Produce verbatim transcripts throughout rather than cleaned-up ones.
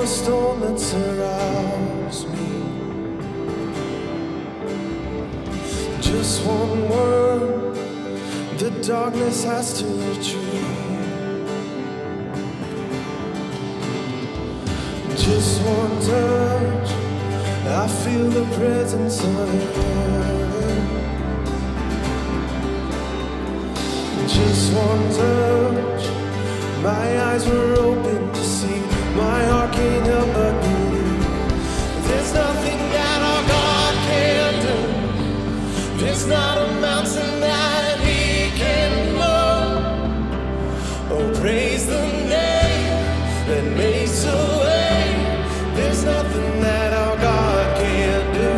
the storm that surrounds me. Just one word, the darkness has to retreat. Just one touch, I feel the presence of heaven. Just one touch, my eyes were open to see. My heart can't help but believe. There's nothing that our God can do. There's not a mountain that He can move. Oh, praise the name that makes a way. There's nothing that our God can do.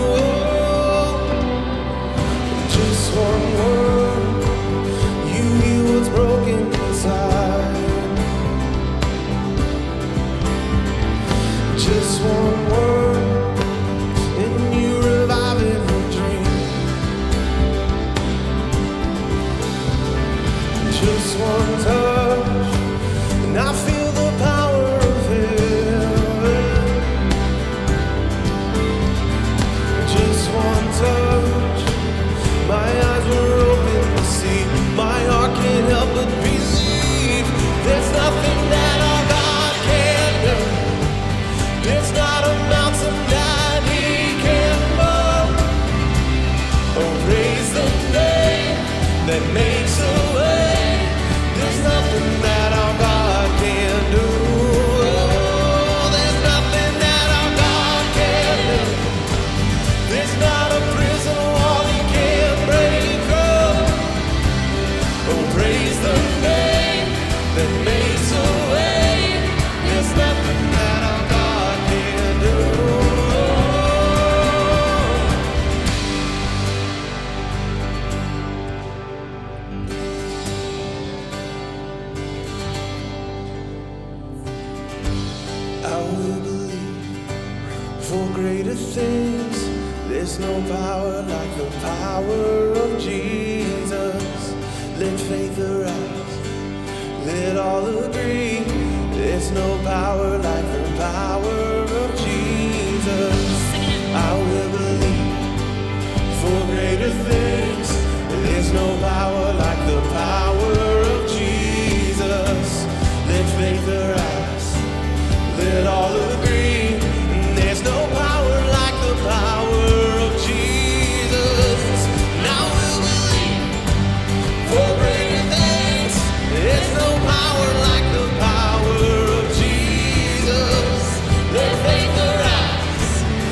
Just one word, you heal what's broken inside. Just one word, and you revive every dream. Just one touch, and I feel the power of heaven. Just one touch, my eyes were open to see. My heart can't help but believe. There's nothing that our God can do. There's not a mountain that He can move. Oh, praise the name that makes a way. There's nothing that our God can do. Oh, there's nothing that our God can do. There's not a prison wall He can't break through. Oh, praise the name that makes a way. There's nothing that our God can do. I will believe for greater things. There's no power like the power of Jesus. Let faith arise, let all agree. There's no power like the power of Jesus. I will believe for greater things. There's no power like the power of Jesus. Let faith arise, let all agree. There's no power like the power of Jesus. Now we'll believe for greater things. There's no power like the power of Jesus. Let faith arise,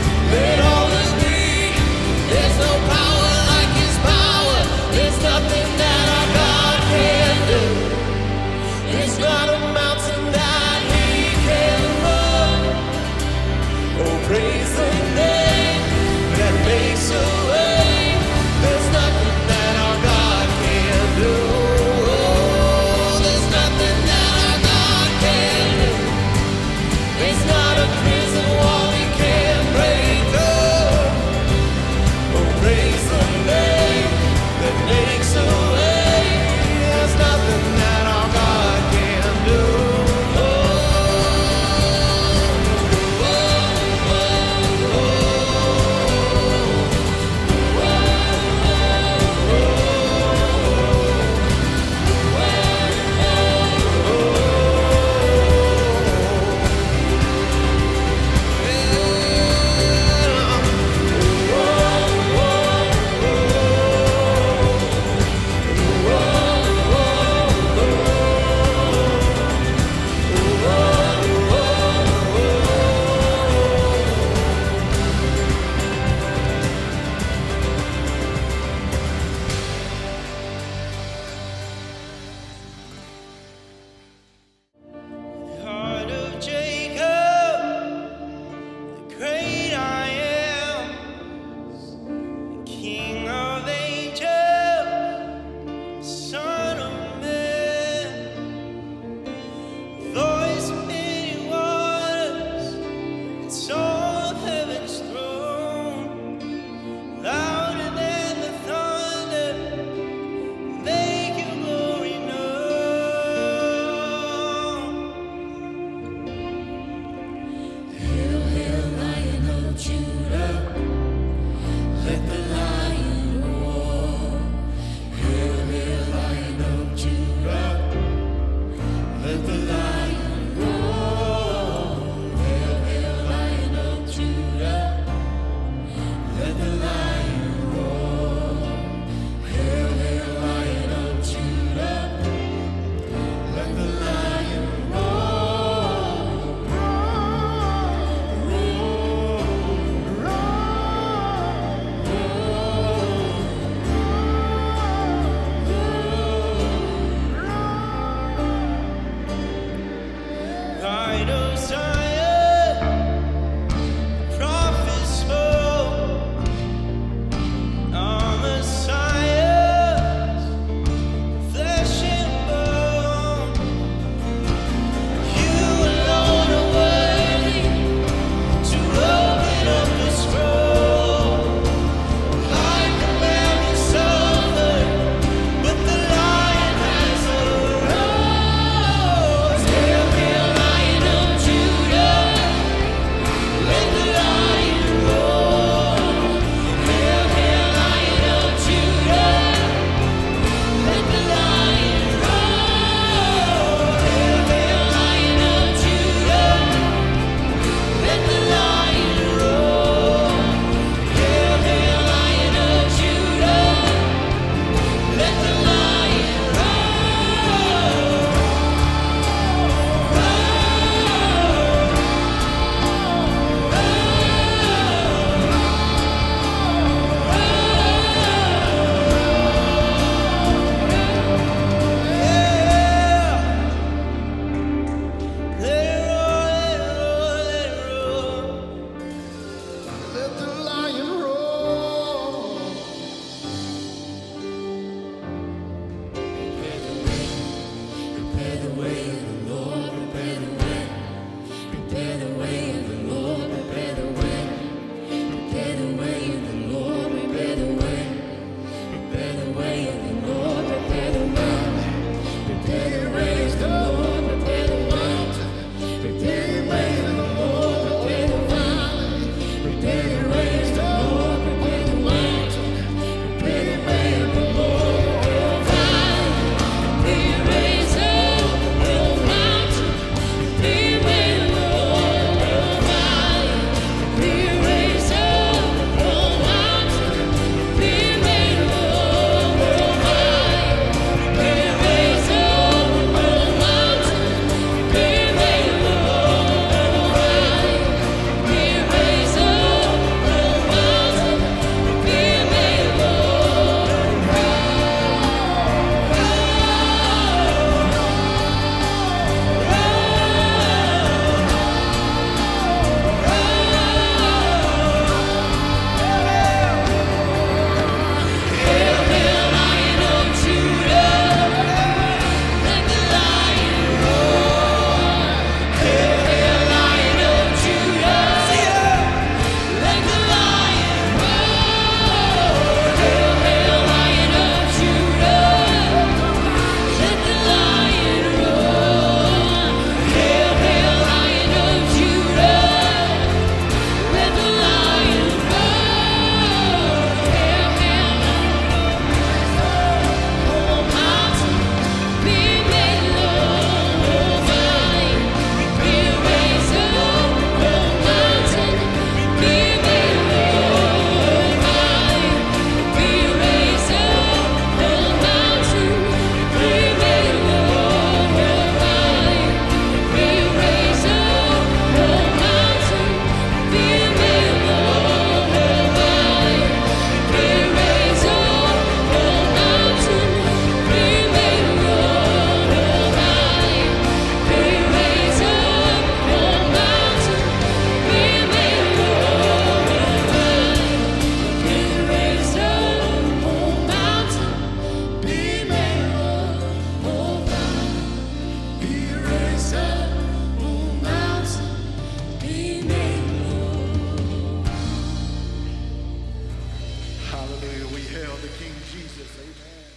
Hallelujah. We hail the King Jesus. Amen.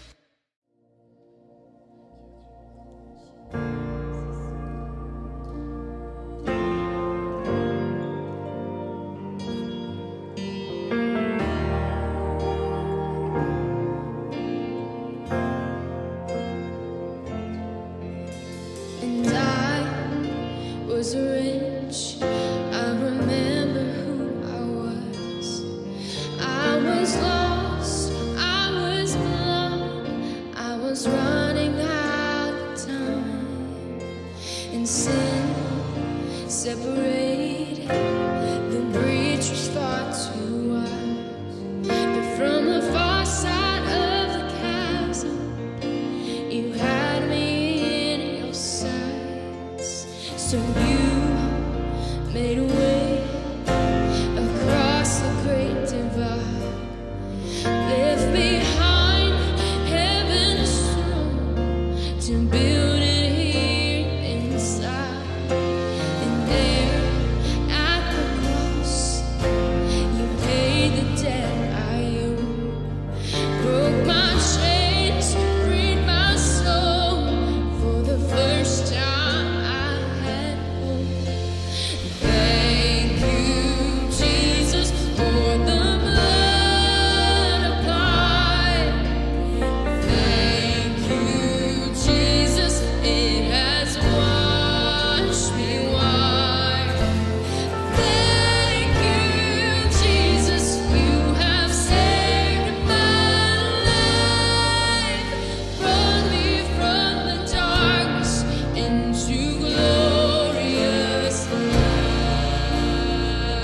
And I was rich. I remember who I was. I was lost. I was blind. I was running out of time. And sin separated. The bridge was far too wide. But from the far side of the chasm, you had me in your sights. So you made a way across the great divide. Left behind heaven's throne to build it here inside. And there at the cross, you paid the debt I owed. Broke my chains, freed my soul. For the first time I had hope. Thank you, Jesus, for the blood applied. Thank you, Jesus, it has washed me white. Thank you, Jesus, you have saved my life. Brought me from the darkness into glorious light.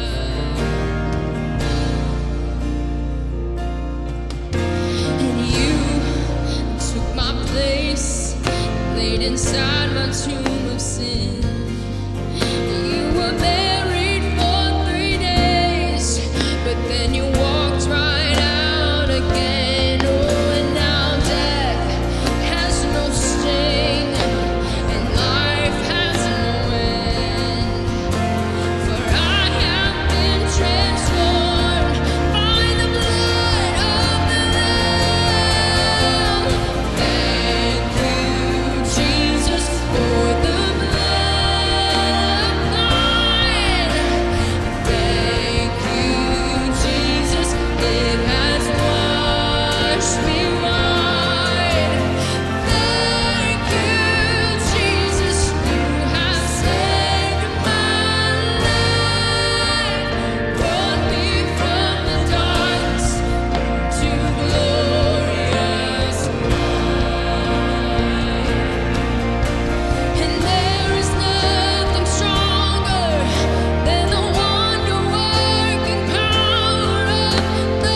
And you took my place, laid inside my tomb of sin. You were buried for three days, but then you walked right out again. Oh, and now death has no sting, and life has no end. For I have been transformed by the blood of the Lamb. Thank you, Jesus, for the blood applied. Thank you, Jesus, it has washed me white. Thank you, Jesus, you have saved my life. Brought me from the darkness to glorious light. And there is nothing stronger than the wonder-working power of the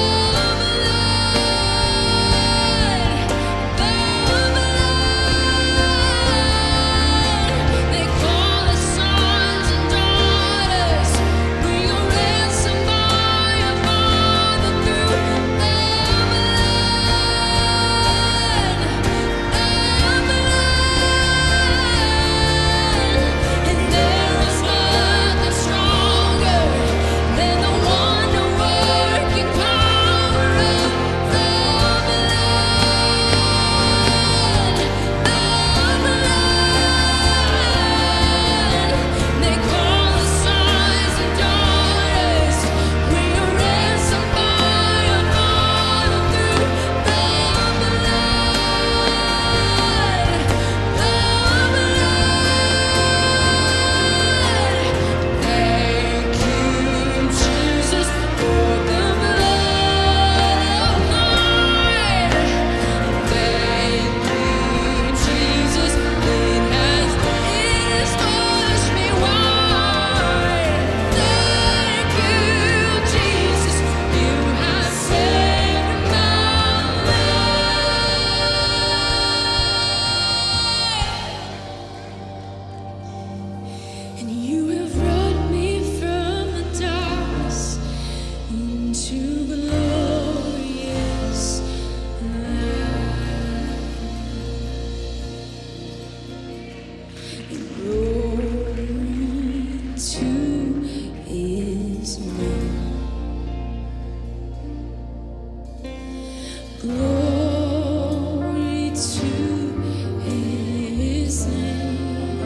blood. The blood. They call us sons and daughters. We are ransomed by a Father through the blood. And there is nothing stronger than the wonder-working power of the blood. The blood. They call us sons and daughters. We are ransomed by a Father through the blood. The blood. Thank you, Jesus, for the blood applied. Thank you, Jesus, it has, it has washed me white. Thank you, Jesus, you have saved my life. And you have brought me from the darkness into glorious light. And glory to His name. Glory to His name.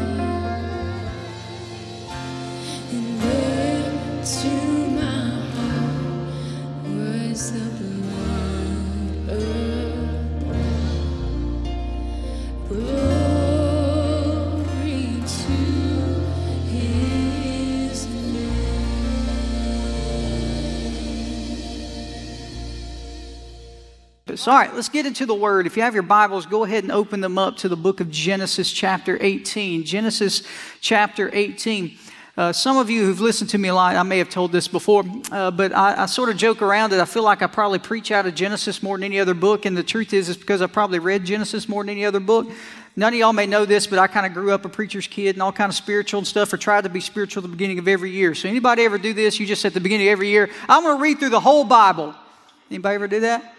And there to my heart was the blood of glory to His So, all right, let's get into the Word. If you have your Bibles, go ahead and open them up to the book of Genesis chapter eighteen. Genesis chapter eighteen. Uh, some of you who've listened to me a lot, I may have told this before, uh, but I, I sort of joke around that I feel like I probably preach out of Genesis more than any other book, and the truth is it's because I probably read Genesis more than any other book. None of y'all may know this, but I kind of grew up a preacher's kid and all kind of spiritual and stuff, or tried to be spiritual at the beginning of every year. So anybody ever do this? You just at the beginning of every year, I'm going to read through the whole Bible. Anybody ever do that?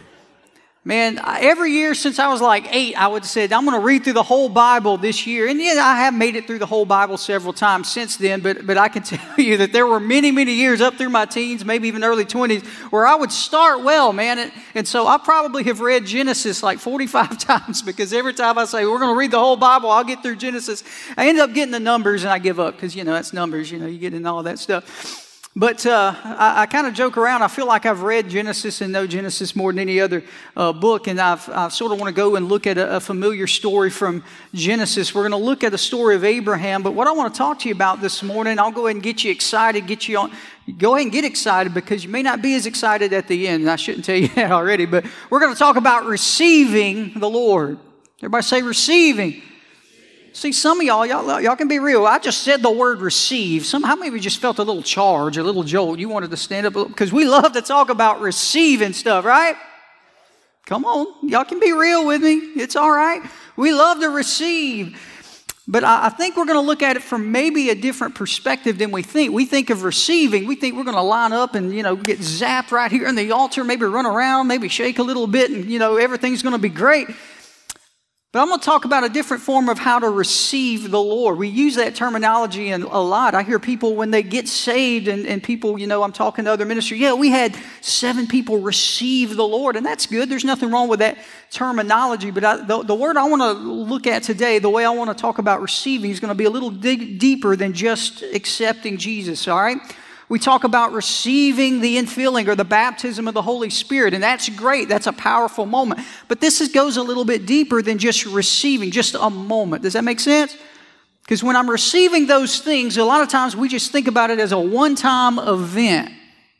Man, I- every year since I was like eight, I would have said, I'm going to read through the whole Bible this year. And yeah, I have made it through the whole Bible several times since then, but, but I can tell you that there were many, many years up through my teens, maybe even early twenties, where I would start well, man. And, and so I probably have read Genesis like forty-five times, because every time I say, we're going to read the whole Bible, I'll get through Genesis. I end up getting the numbers and I give up, because, you know, that's numbers, you know, you get into all that stuff. But uh, I, I kind of joke around. I feel like I've read Genesis and know Genesis more than any other uh, book. And I've, I sort of want to go and look at a, a familiar story from Genesis. We're going to look at the story of Abraham. But what I want to talk to you about this morning, I'll go ahead and get you excited, get you on. Go ahead and get excited, because you may not be as excited at the end. I shouldn't tell you that already. But we're going to talk about receiving the Lord. Everybody say receiving. See, some of y'all, y'all, y'all can be real. I just said the word receive. Some, how many of you just felt a little charge, a little jolt? You wanted to stand up, because we love to talk about receiving stuff, right? Come on, y'all can be real with me. It's all right. We love to receive. But I, I think we're going to look at it from maybe a different perspective than we think. We think of receiving. We think we're going to line up and, you know, get zapped right here in the altar, maybe run around, maybe shake a little bit, and, you know, everything's going to be great. But I'm going to talk about a different form of how to receive the Lord. We use that terminology in a lot. I hear people when they get saved, and, and people, you know, I'm talking to other ministers, yeah, we had seven people receive the Lord, and that's good. There's nothing wrong with that terminology. But I, the, the word I want to look at today, the way I want to talk about receiving, is going to be a little dig deeper than just accepting Jesus, all right? We talk about receiving the infilling or the baptism of the Holy Spirit, and that's great. That's a powerful moment. But this is, goes a little bit deeper than just receiving, just a moment. Does that make sense? Because when I'm receiving those things, a lot of times we just think about it as a one-time event,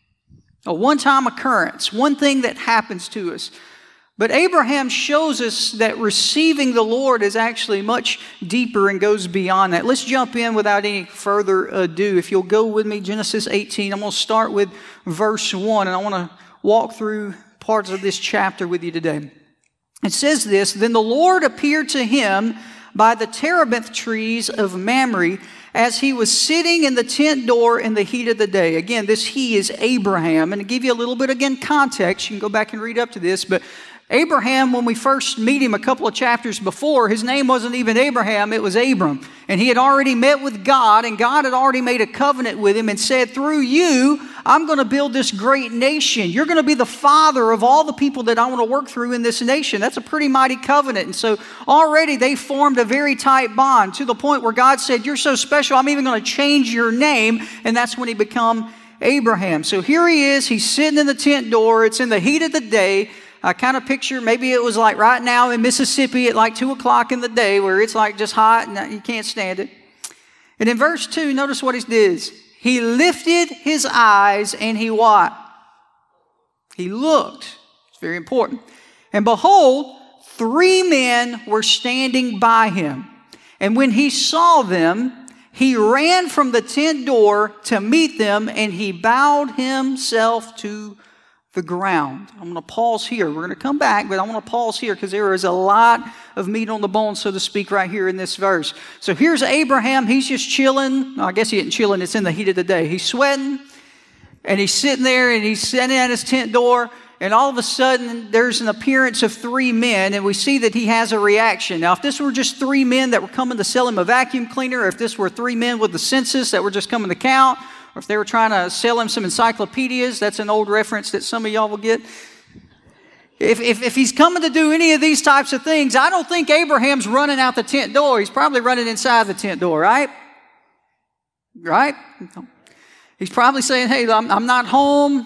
a one-time occurrence, one thing that happens to us. But Abraham shows us that receiving the Lord is actually much deeper and goes beyond that. Let's jump in without any further ado. If you'll go with me, Genesis eighteen, I'm going to start with verse one, and I want to walk through parts of this chapter with you today. It says this, "Then the Lord appeared to him by the terebinth trees of Mamre, as he was sitting in the tent door in the heat of the day." Again, this he is Abraham. And to give you a little bit, again, context, you can go back and read up to this, but Abraham, when we first meet him a couple of chapters before, his name wasn't even Abraham, it was Abram. And he had already met with God, and God had already made a covenant with him and said, through you, I'm going to build this great nation. You're going to be the father of all the people that I want to work through in this nation. That's a pretty mighty covenant. And so already they formed a very tight bond, to the point where God said, you're so special, I'm even going to change your name. And that's when he became Abraham. So here he is, he's sitting in the tent door, it's in the heat of the day. I kind of picture maybe it was like right now in Mississippi at like two o'clock in the day, where it's like just hot and you can't stand it. And in verse two, notice what he did. He lifted his eyes and he what? He looked. It's very important. And behold, three men were standing by him. And when he saw them, he ran from the tent door to meet them, and he bowed himself to the ground. I'm going to pause here. We're going to come back, but I want to pause here because there is a lot of meat on the bone, so to speak, right here in this verse. So here's Abraham. He's just chilling. I guess he isn't chilling. It's in the heat of the day. He's sweating, and he's sitting there, and he's sitting at his tent door, and all of a sudden, there's an appearance of three men, and we see that he has a reaction. Now, if this were just three men that were coming to sell him a vacuum cleaner, or if this were three men with the census that were just coming to count, or if they were trying to sell him some encyclopedias, that's an old reference that some of y'all will get. If, if, if he's coming to do any of these types of things, I don't think Abraham's running out the tent door. He's probably running inside the tent door, right? Right? He's probably saying, hey, I'm, I'm not home.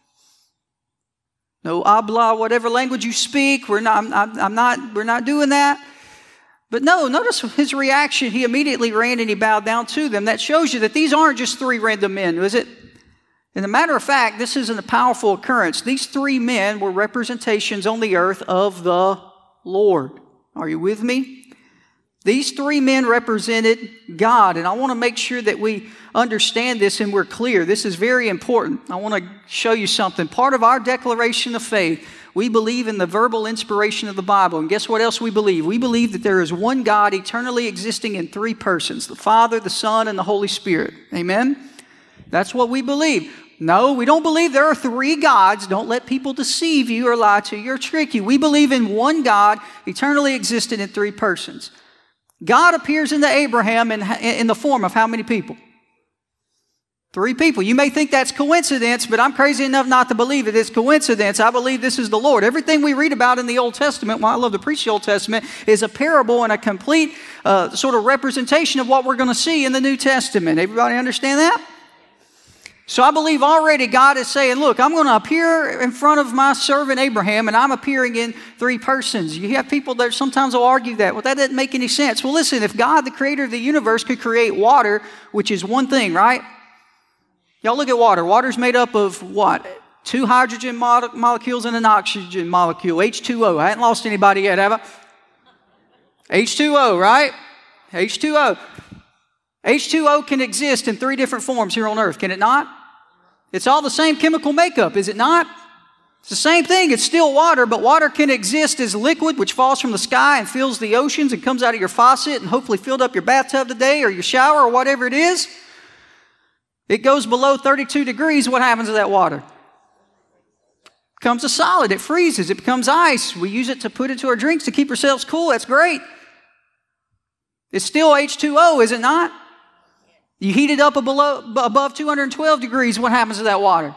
No habla, whatever language you speak. We're not, I'm, I'm not, we're not doing that. But no, notice his reaction. He immediately ran and he bowed down to them. That shows you that these aren't just three random men, is it? And a matter of fact, this isn't a powerful occurrence. These three men were representations on the earth of the Lord. Are you with me? These three men represented God. And I want to make sure that we understand this and we're clear. This is very important. I want to show you something. Part of our declaration of faith, we believe in the verbal inspiration of the Bible. And guess what else we believe? We believe that there is one God eternally existing in three persons, the Father, the Son, and the Holy Spirit. Amen? That's what we believe. No, we don't believe there are three gods. Don't let people deceive you or lie to you or trick you. We believe in one God eternally existing in three persons. God appears into Abraham in, in the form of how many people? Three people. You may think that's coincidence, but I'm crazy enough not to believe it. It's coincidence. I believe this is the Lord. Everything we read about in the Old Testament, well, I love to preach the Old Testament, is a parable and a complete uh, sort of representation of what we're going to see in the New Testament. Everybody understand that? So I believe already God is saying, look, I'm going to appear in front of my servant Abraham, and I'm appearing in three persons. You have people that sometimes will argue that. Well, that doesn't make any sense. Well, listen, if God, the creator of the universe, could create water, which is one thing, right? Y'all look at water. Water's made up of what? Two hydrogen mo- molecules and an oxygen molecule, H two O. I haven't lost anybody yet, have I? H two O, right? H two O. H two O can exist in three different forms here on earth, can it not? It's all the same chemical makeup, is it not? It's the same thing. It's still water, but water can exist as liquid, which falls from the sky and fills the oceans and comes out of your faucet and hopefully filled up your bathtub today or your shower or whatever it is. It goes below thirty-two degrees. What happens to that water? It becomes a solid. It freezes. It becomes ice. We use it to put into our drinks to keep ourselves cool. That's great. It's still H two O, is it not? You heat it up below, above two hundred twelve degrees, what happens to that water?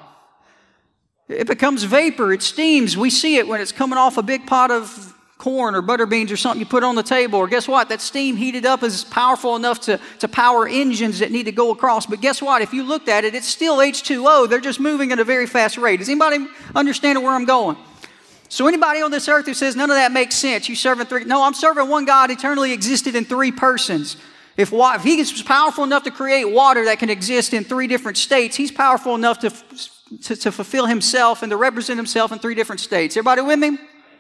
It becomes vapor, it steams. We see it when it's coming off a big pot of corn or butter beans or something you put on the table. Or guess what? That steam heated up is powerful enough to, to power engines that need to go across. But guess what? If you looked at it, it's still H two O. They're just moving at a very fast rate. Does anybody understand where I'm going? So anybody on this earth who says none of that makes sense, you serving three, no, I'm serving one God eternally existed in three persons. If, if he is powerful enough to create water that can exist in three different states, he's powerful enough to, to, to fulfill himself and to represent himself in three different states. Everybody with me?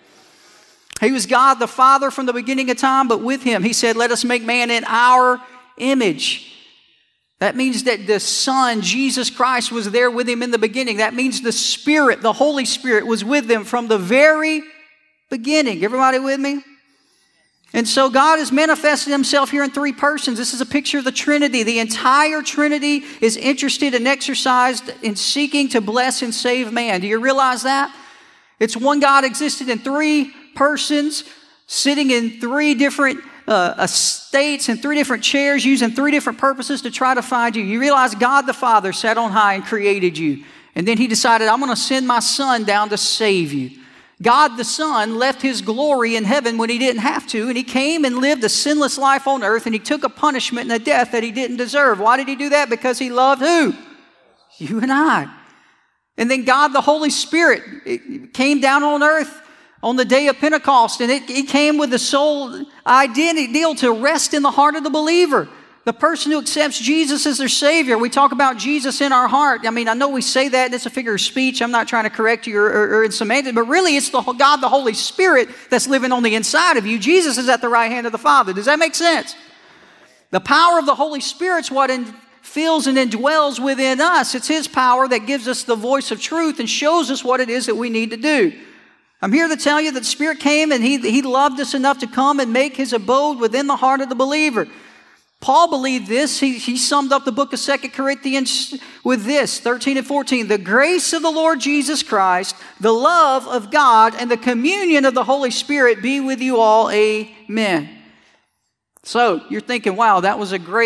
He was God the Father from the beginning of time, but with him, he said, let us make man in our image. That means that the Son, Jesus Christ, was there with him in the beginning. That means the Spirit, the Holy Spirit, was with them from the very beginning. Everybody with me? And so God has manifested himself here in three persons. This is a picture of the Trinity. The entire Trinity is interested and exercised in seeking to bless and save man. Do you realize that? It's one God existed in three persons, sitting in three different uh, estates and three different chairs, using three different purposes to try to find you. You realize God the Father sat on high and created you. And then he decided, I'm going to send my Son down to save you. God the Son left his glory in heaven when he didn't have to, and he came and lived a sinless life on earth, and he took a punishment and a death that he didn't deserve. Why did he do that? Because he loved who? You and I. And then God the Holy Spirit came down on earth on the day of Pentecost, and it, it came with the sole ideal to rest in the heart of the believer. The person who accepts Jesus as their Savior. We talk about Jesus in our heart. I mean, I know we say that, and it's a figure of speech. I'm not trying to correct you or, or, or in semantics, but really it's the God, the Holy Spirit, that's living on the inside of you. Jesus is at the right hand of the Father. Does that make sense? The power of the Holy Spirit's what in, fills and indwells within us. It's his power that gives us the voice of truth and shows us what it is that we need to do. I'm here to tell you that the Spirit came and he, he loved us enough to come and make his abode within the heart of the believer. Paul believed this. He, he summed up the book of Second Corinthians with this, thirteen and fourteen. The grace of the Lord Jesus Christ, the love of God, and the communion of the Holy Spirit be with you all. Amen. So you're thinking, wow, that was a great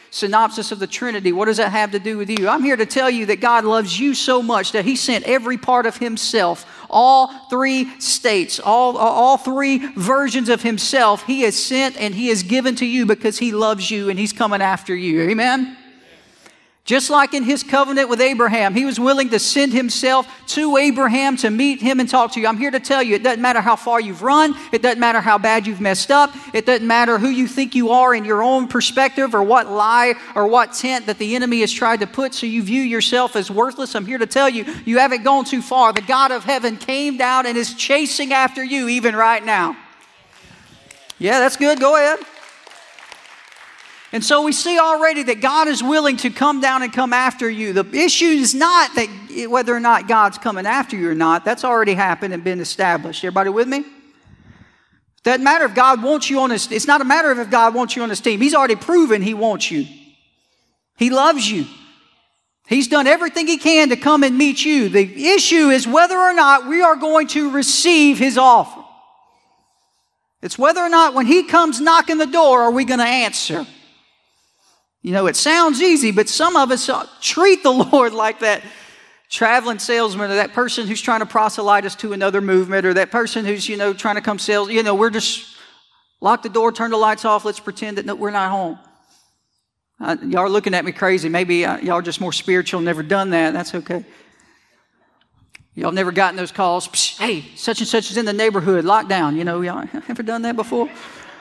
synopsis of the Trinity. What does that have to do with you? I'm here to tell you that God loves you so much that He sent every part of Himself, all three states, all, all three versions of Himself, He has sent and He has given to you because He loves you and He's coming after you. Amen? Just like in His covenant with Abraham, He was willing to send Himself to Abraham to meet him and talk to you. I'm here to tell you, it doesn't matter how far you've run. It doesn't matter how bad you've messed up. It doesn't matter who you think you are in your own perspective or what lie or what tent that the enemy has tried to put so you view yourself as worthless. I'm here to tell you, you haven't gone too far. The God of heaven came down and is chasing after you even right now. Yeah, that's good. Go ahead. And so we see already that God is willing to come down and come after you. The issue is not that whether or not God's coming after you or not. That's already happened and been established. Everybody with me? Doesn't matter if God wants you on His, it's not a matter of if God wants you on His team. He's already proven He wants you. He loves you. He's done everything He can to come and meet you. The issue is whether or not we are going to receive His offer. It's whether or not when He comes knocking the door, are we going to answer? You know, it sounds easy, but some of us treat the Lord like that traveling salesman or that person who's trying to proselyte us to another movement or that person who's, you know, trying to come sell. You know, we're just lock the door, turn the lights off, let's pretend that no, we're not home. Uh, y'all are looking at me crazy. Maybe uh, y'all are just more spiritual, never done that. That's okay. Y'all never gotten those calls. Psh, hey, such and such is in the neighborhood, lockdown. You know, y'all ever done that before?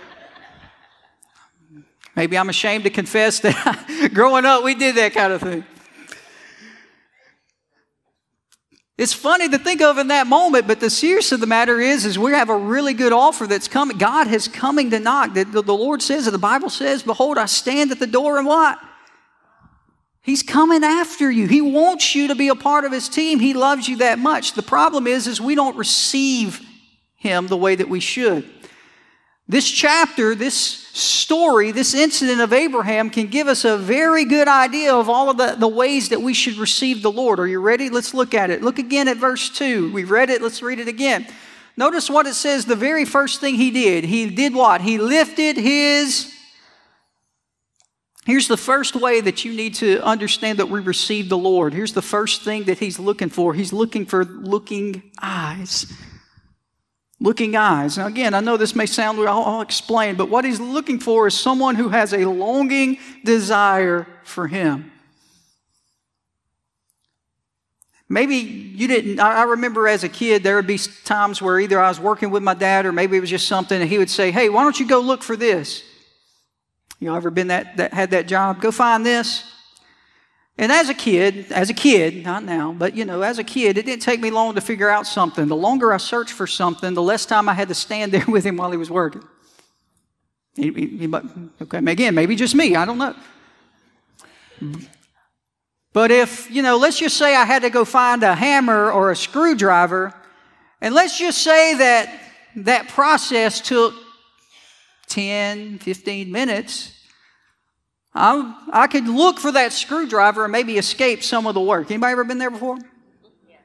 Maybe I'm ashamed to confess that growing up, we did that kind of thing. It's funny to think of in that moment, but the serious of the matter is, is we have a really good offer that's coming. God is coming to knock. The, the, the Lord says, the Bible says, behold, I stand at the door and what? He's coming after you. He wants you to be a part of His team. He loves you that much. The problem is, is we don't receive Him the way that we should. This chapter, this story, this incident of Abraham can give us a very good idea of all of the, the ways that we should receive the Lord. Are you ready? Let's look at it. Look again at verse two. We read it. Let's read it again. Notice what it says. The very first thing he did. He did what? He lifted his... Here's the first way that you need to understand that we receive the Lord. Here's the first thing that He's looking for. He's looking for looking eyes. Looking eyes. Now again, I know this may sound weird, I'll, I'll explain, but what He's looking for is someone who has a longing desire for Him. Maybe you didn't, I, I remember as a kid, there would be times where either I was working with my dad or maybe it was just something and he would say, hey, why don't you go look for this? You know, ever been that, that had that job? Go find this. And as a kid, as a kid, not now, but you know, as a kid, it didn't take me long to figure out something. The longer I searched for something, the less time I had to stand there with him while he was working. He, he, he, okay, again, maybe just me, I don't know. But if, you know, let's just say I had to go find a hammer or a screwdriver, and let's just say that that process took ten, fifteen minutes, I, I could look for that screwdriver and maybe escape some of the work. Anybody ever been there before? Yeah.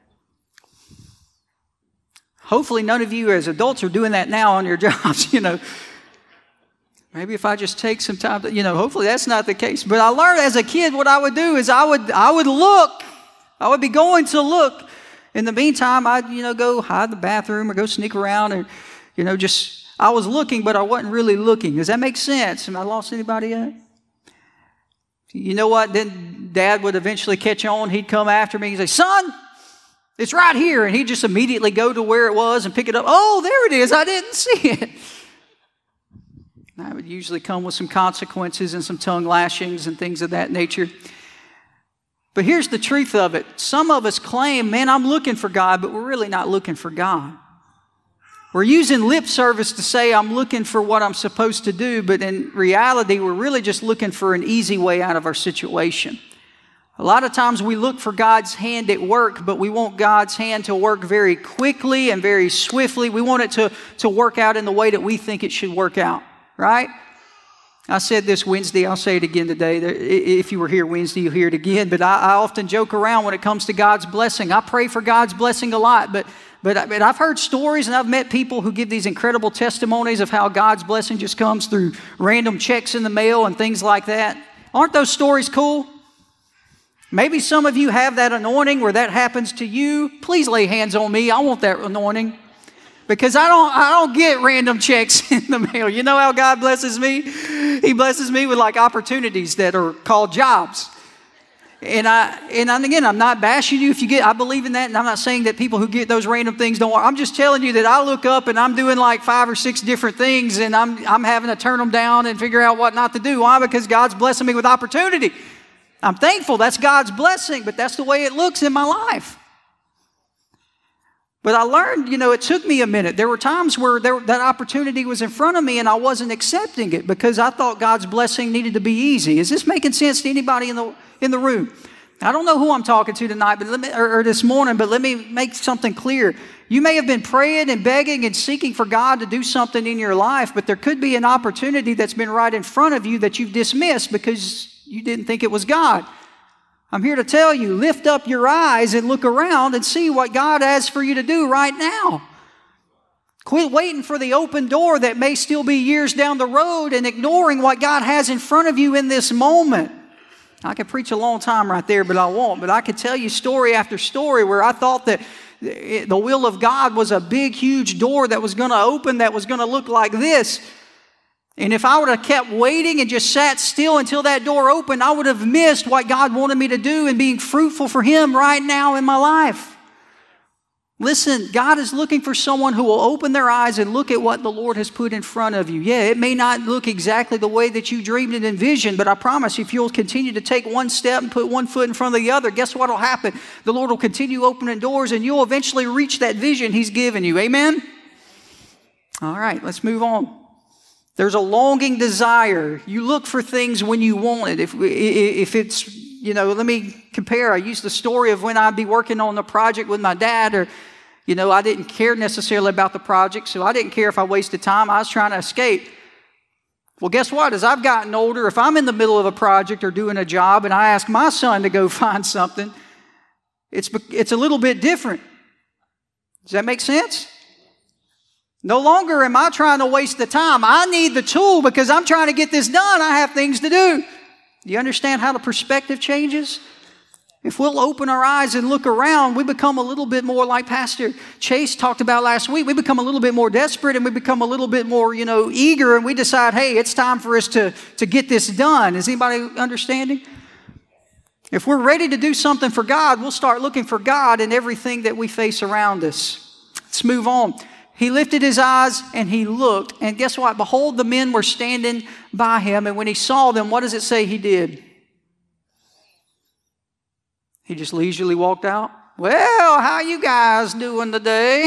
Hopefully none of you as adults are doing that now on your jobs, you know. Maybe if I just take some time to, you know, hopefully that's not the case. But I learned as a kid what I would do is I would I would look. I would be going to look. In the meantime, I'd, you know, go hide in the bathroom or go sneak around or, you know, just, I was looking, but I wasn't really looking. Does that make sense? Am I lost anybody yet? You know what? Then Dad would eventually catch on. He'd come after me and say, son, it's right here. And he'd just immediately go to where it was and pick it up. Oh, there it is. I didn't see it. That would usually come with some consequences and some tongue lashings and things of that nature. But here's the truth of it. Some of us claim, man, I'm looking for God, but we're really not looking for God. We're using lip service to say I'm looking for what I'm supposed to do, but in reality, we're really just looking for an easy way out of our situation. A lot of times we look for God's hand at work, but we want God's hand to work very quickly and very swiftly. We want it to, to work out in the way that we think it should work out, right? I said this Wednesday, I'll say it again today. If you were here Wednesday, you'll hear it again. But I, I often joke around when it comes to God's blessing. I pray for God's blessing a lot, but But, but I've heard stories and I've met people who give these incredible testimonies of how God's blessing just comes through random checks in the mail and things like that. Aren't those stories cool? Maybe some of you have that anointing where that happens to you. Please lay hands on me. I want that anointing. Because I don't, I don't get random checks in the mail. You know how God blesses me? He blesses me with like opportunities that are called jobs. And I, and I, again, I'm not bashing you if you get, I believe in that. And I'm not saying that people who get those random things don't work. I'm just telling you that I look up and I'm doing like five or six different things and I'm, I'm having to turn them down and figure out what not to do. Why? Because God's blessing me with opportunity. I'm thankful. That's God's blessing, but that's the way it looks in my life. But I learned, you know, it took me a minute. There were times where there, that opportunity was in front of me and I wasn't accepting it because I thought God's blessing needed to be easy. Is this making sense to anybody in the in the room? I don't know who I'm talking to tonight, but let me, or, or this morning, but let me make something clear. You may have been praying and begging and seeking for God to do something in your life, but there could be an opportunity that's been right in front of you that you've dismissed because you didn't think it was God. I'm here to tell you, lift up your eyes and look around and see what God has for you to do right now. Quit waiting for the open door that may still be years down the road and ignoring what God has in front of you in this moment. I could preach a long time right there, but I won't. But I could tell you story after story where I thought that the will of God was a big, huge door that was going to open that was going to look like this. And if I would have kept waiting and just sat still until that door opened, I would have missed what God wanted me to do and being fruitful for Him right now in my life. Listen, God is looking for someone who will open their eyes and look at what the Lord has put in front of you. Yeah, it may not look exactly the way that you dreamed and envisioned, but I promise if you'll continue to take one step and put one foot in front of the other, guess what will happen? The Lord will continue opening doors and you'll eventually reach that vision He's given you. Amen? All right, let's move on. There's a longing desire. You look for things when you want it. If, if it's, you know, let me compare. I used the story of when I'd be working on a project with my dad, or, you know, I didn't care necessarily about the project, so I didn't care if I wasted time. I was trying to escape. Well, guess what? As I've gotten older, if I'm in the middle of a project or doing a job and I ask my son to go find something, it's, it's a little bit different. Does that make sense? No longer am I trying to waste the time. I need the tool because I'm trying to get this done. I have things to do. Do you understand how the perspective changes? If we'll open our eyes and look around, we become a little bit more like Pastor Chase talked about last week. We become a little bit more desperate and we become a little bit more, you know, eager, and we decide, hey, it's time for us to, to get this done. Is anybody understanding? If we're ready to do something for God, we'll start looking for God in everything that we face around us. Let's move on. He lifted his eyes and he looked, and guess what? Behold, the men were standing by him, and when he saw them, what does it say he did? He just leisurely walked out. Well, how you guys doing today?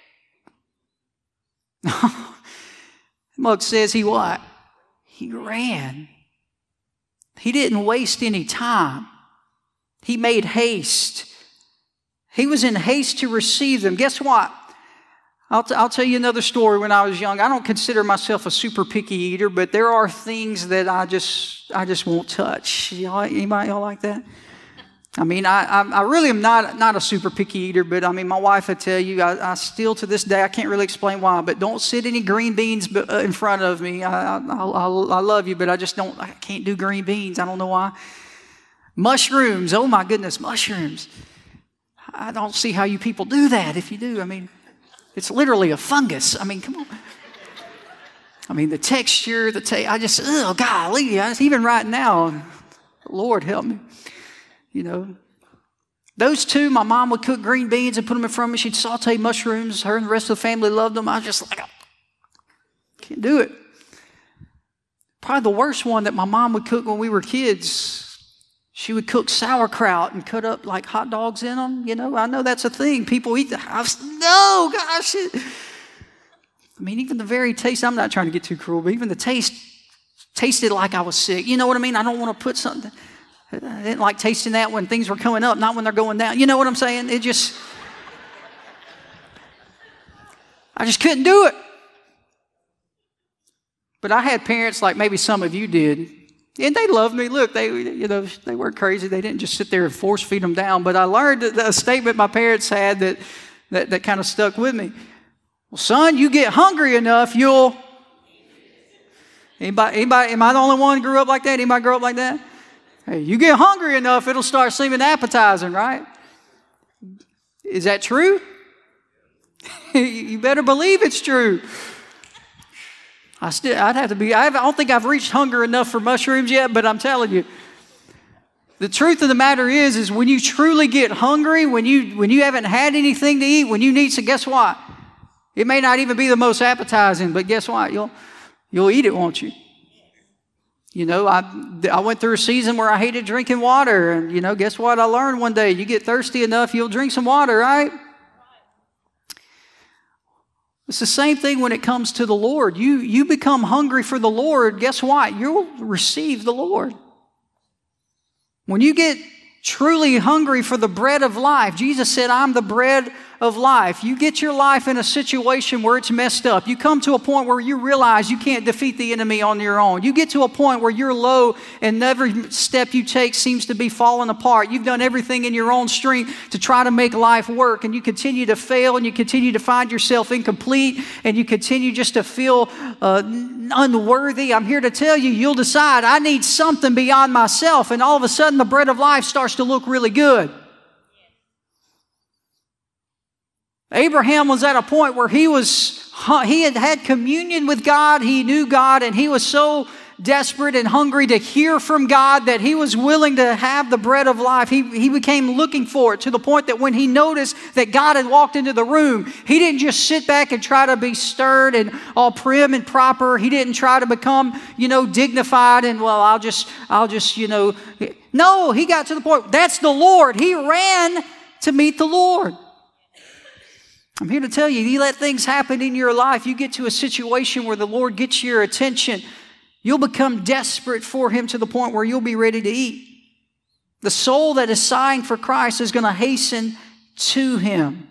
Mug says he what? He ran. He didn't waste any time. He made haste. He was in haste to receive them. Guess what? I'll, t- I'll tell you another story. When I was young, I don't consider myself a super picky eater, but there are things that I just I just won't touch. Y'all, anybody y'all like that? I mean, I, I I really am not not a super picky eater, but I mean, my wife would tell you, I, I still to this day, I can't really explain why, but don't sit any green beans in front of me. I, I, I, I love you, but I just don't, I can't do green beans. I don't know why. Mushrooms, oh my goodness, mushrooms. I don't see how you people do that if you do. I mean, it's literally a fungus. I mean, come on. I mean, the texture, the taste, I just, oh, golly, I, even right now, Lord help me. You know, those two, my mom would cook green beans and put them in front of me. She'd saute mushrooms. Her and the rest of the family loved them. I was just like, I can't do it. Probably the worst one that my mom would cook when we were kids, she would cook sauerkraut and cut up like hot dogs in them. You know, I know that's a thing. People eat the house. No, gosh. It, I mean, even the very taste, I'm not trying to get too cruel, but even the taste tasted like I was sick. You know what I mean? I don't want to put something. I didn't like tasting that when things were coming up, not when they're going down. You know what I'm saying? It just, I just couldn't do it. But I had parents like maybe some of you did, and they loved me. Look, they, you know, they weren't crazy. They didn't just sit there and force feed them down. But I learned a statement my parents had that, that, that kind of stuck with me. Well, son, you get hungry enough, you'll. Anybody, anybody, am I the only one who grew up like that? Anybody grow up like that? Hey, you get hungry enough, it'll start seeming appetizing, right? Is that true? You better believe it's true. I still, I'd have to be, I don't think I've reached hunger enough for mushrooms yet, but I'm telling you, the truth of the matter is, is when you truly get hungry, when you, when you haven't had anything to eat, when you need to, guess what? It may not even be the most appetizing, but guess what? You'll, you'll eat it, won't you? You know, I, I went through a season where I hated drinking water, and, you know, guess what I learned one day? You get thirsty enough, you'll drink some water, right? It's the same thing when it comes to the Lord. You, you become hungry for the Lord, guess what? You'll receive the Lord. When you get truly hungry for the bread of life, Jesus said, I'm the bread of life. You get your life in a situation where it's messed up. You come to a point where you realize you can't defeat the enemy on your own. You get to a point where you're low and every step you take seems to be falling apart. You've done everything in your own strength to try to make life work, and you continue to fail, and you continue to find yourself incomplete, and you continue just to feel uh, unworthy. I'm here to tell you, you'll decide, I need something beyond myself, and all of a sudden the bread of life starts to look really good. Abraham was at a point where he was, he had had communion with God, he knew God, and he was so desperate and hungry to hear from God that he was willing to have the bread of life. He, he became looking for it to the point that when he noticed that God had walked into the room, he didn't just sit back and try to be stirred and all prim and proper. He didn't try to become, you know, dignified and, well, I'll just, I'll just, you know. No, he got to the point, that's the Lord. He ran to meet the Lord. I'm here to tell you, you let things happen in your life, you get to a situation where the Lord gets your attention, you'll become desperate for Him to the point where you'll be ready to eat. The soul that is sighing for Christ is going to hasten to Him.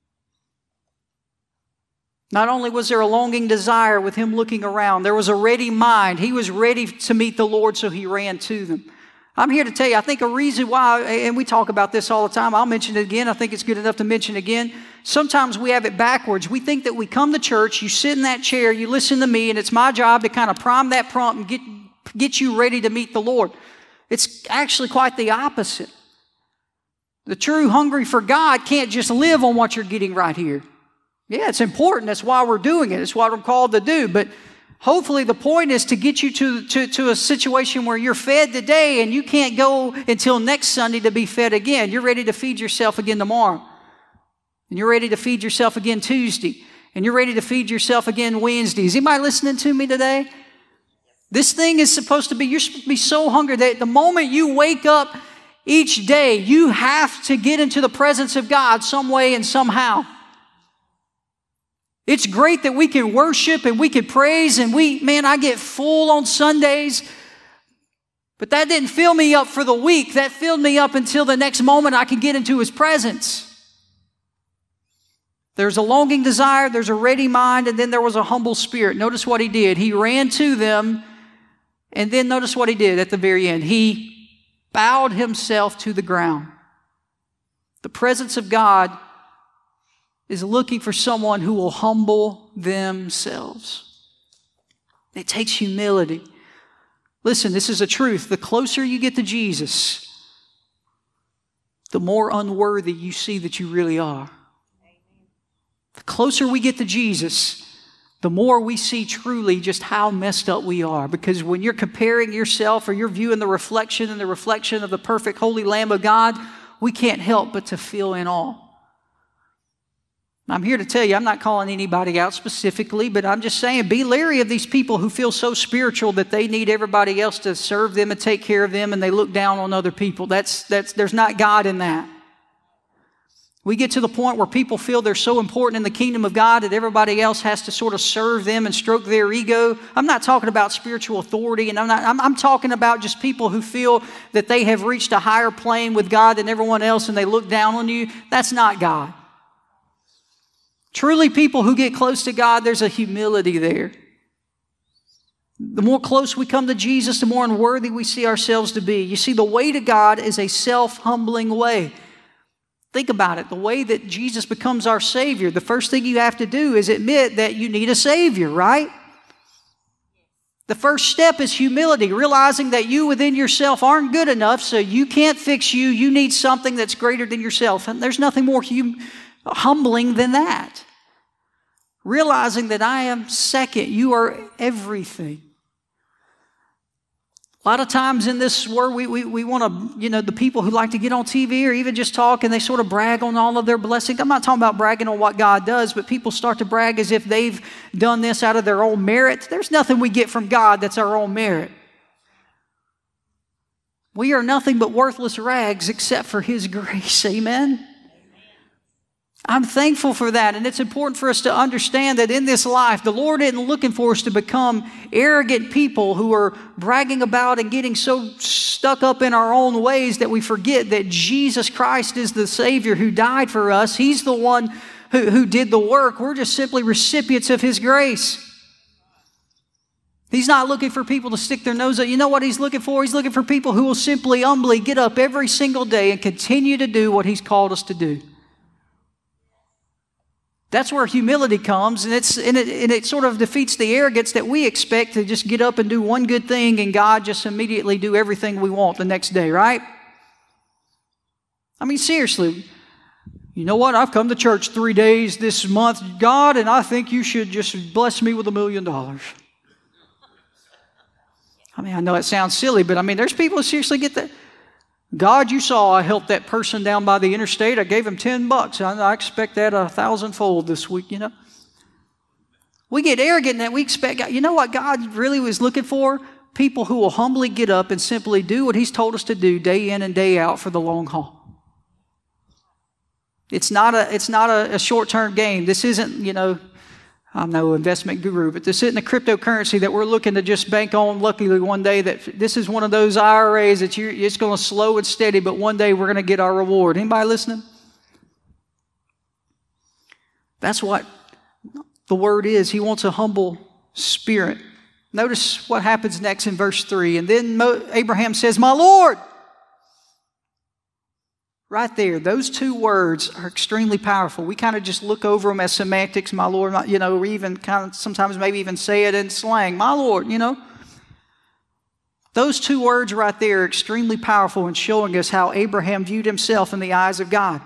Not only was there a longing desire with him looking around, there was a ready mind. He was ready to meet the Lord, so he ran to them. I'm here to tell you, I think a reason why, and we talk about this all the time, I'll mention it again, I think it's good enough to mention again. Sometimes we have it backwards. We think that we come to church, you sit in that chair, you listen to me, and it's my job to kind of prime that prompt and get, get you ready to meet the Lord. It's actually quite the opposite. The true hungry for God can't just live on what you're getting right here. Yeah, it's important. That's why we're doing it. It's what we're called to do. But hopefully the point is to get you to, to, to a situation where you're fed today and you can't go until next Sunday to be fed again. You're ready to feed yourself again tomorrow. And you're ready to feed yourself again Tuesday. And you're ready to feed yourself again Wednesday. Is anybody listening to me today? This thing is supposed to be, you're supposed to be so hungry that the moment you wake up each day, you have to get into the presence of God some way and somehow. It's great that we can worship and we can praise and we, man, I get full on Sundays. But that didn't fill me up for the week. That filled me up until the next moment I can get into His presence. There's a longing desire, there's a ready mind, and then there was a humble spirit. Notice what he did. He ran to them, and then notice what he did at the very end. He bowed himself to the ground. The presence of God is looking for someone who will humble themselves. It takes humility. Listen, this is a truth. The closer you get to Jesus, the more unworthy you see that you really are. The closer we get to Jesus, the more we see truly just how messed up we are. Because when you're comparing yourself or you're viewing the reflection and the reflection of the perfect holy Lamb of God, we can't help but to feel in awe. I'm here to tell you, I'm not calling anybody out specifically, but I'm just saying be leery of these people who feel so spiritual that they need everybody else to serve them and take care of them, and they look down on other people. That's, that's, there's not God in that. We get to the point where people feel they're so important in the kingdom of God that everybody else has to sort of serve them and stroke their ego. I'm not talking about spiritual authority, and I'm not, I'm, I'm talking about just people who feel that they have reached a higher plane with God than everyone else and they look down on you. That's not God. Truly, people who get close to God, there's a humility there. The more close we come to Jesus, the more unworthy we see ourselves to be. You see, the way to God is a self-humbling way. Think about it. The way that Jesus becomes our Savior, the first thing you have to do is admit that you need a Savior, right? The first step is humility, realizing that you within yourself aren't good enough, so you can't fix you. You need something that's greater than yourself. And there's nothing more hum- humbling than that. Realizing that I am second, you are everything. A lot of times in this world, we, we, we want to, you know, the people who like to get on T V or even just talk and they sort of brag on all of their blessings. I'm not talking about bragging on what God does, but people start to brag as if they've done this out of their own merit. There's nothing we get from God that's our own merit. We are nothing but worthless rags except for His grace. Amen? I'm thankful for that, and it's important for us to understand that in this life, the Lord isn't looking for us to become arrogant people who are bragging about and getting so stuck up in our own ways that we forget that Jesus Christ is the Savior who died for us. He's the one who, who did the work. We're just simply recipients of His grace. He's not looking for people to stick their nose out. You know what He's looking for? He's looking for people who will simply, humbly get up every single day and continue to do what He's called us to do. That's where humility comes, and, it's, and, it, and it sort of defeats the arrogance that we expect to just get up and do one good thing and God just immediately do everything we want the next day, right? I mean, seriously, you know what? I've come to church three days this month, God, and I think you should just bless me with a million dollars. I mean, I know it sounds silly, but I mean, there's people who seriously get that. God, you saw I helped that person down by the interstate. I gave him ten bucks. I, I expect that a thousandfold this week, you know. We get arrogant in that we expect God. You know what God really was looking for? People who will humbly get up and simply do what He's told us to do day in and day out for the long haul. It's not a, it's not a, a short-term game. This isn't, you know, I'm no investment guru, but this isn't a cryptocurrency that we're looking to just bank on. Luckily, one day that this is one of those I R As that you, it's going to slow and steady, but one day we're going to get our reward. Anybody listening? That's what the word is. He wants a humble spirit. Notice what happens next in verse three. And then Mo- Abraham says, "My Lord." Right there, those two words are extremely powerful. We kind of just look over them as semantics, my Lord, you know, or even kind of sometimes maybe even say it in slang, my Lord, you know. Those two words right there are extremely powerful in showing us how Abraham viewed himself in the eyes of God.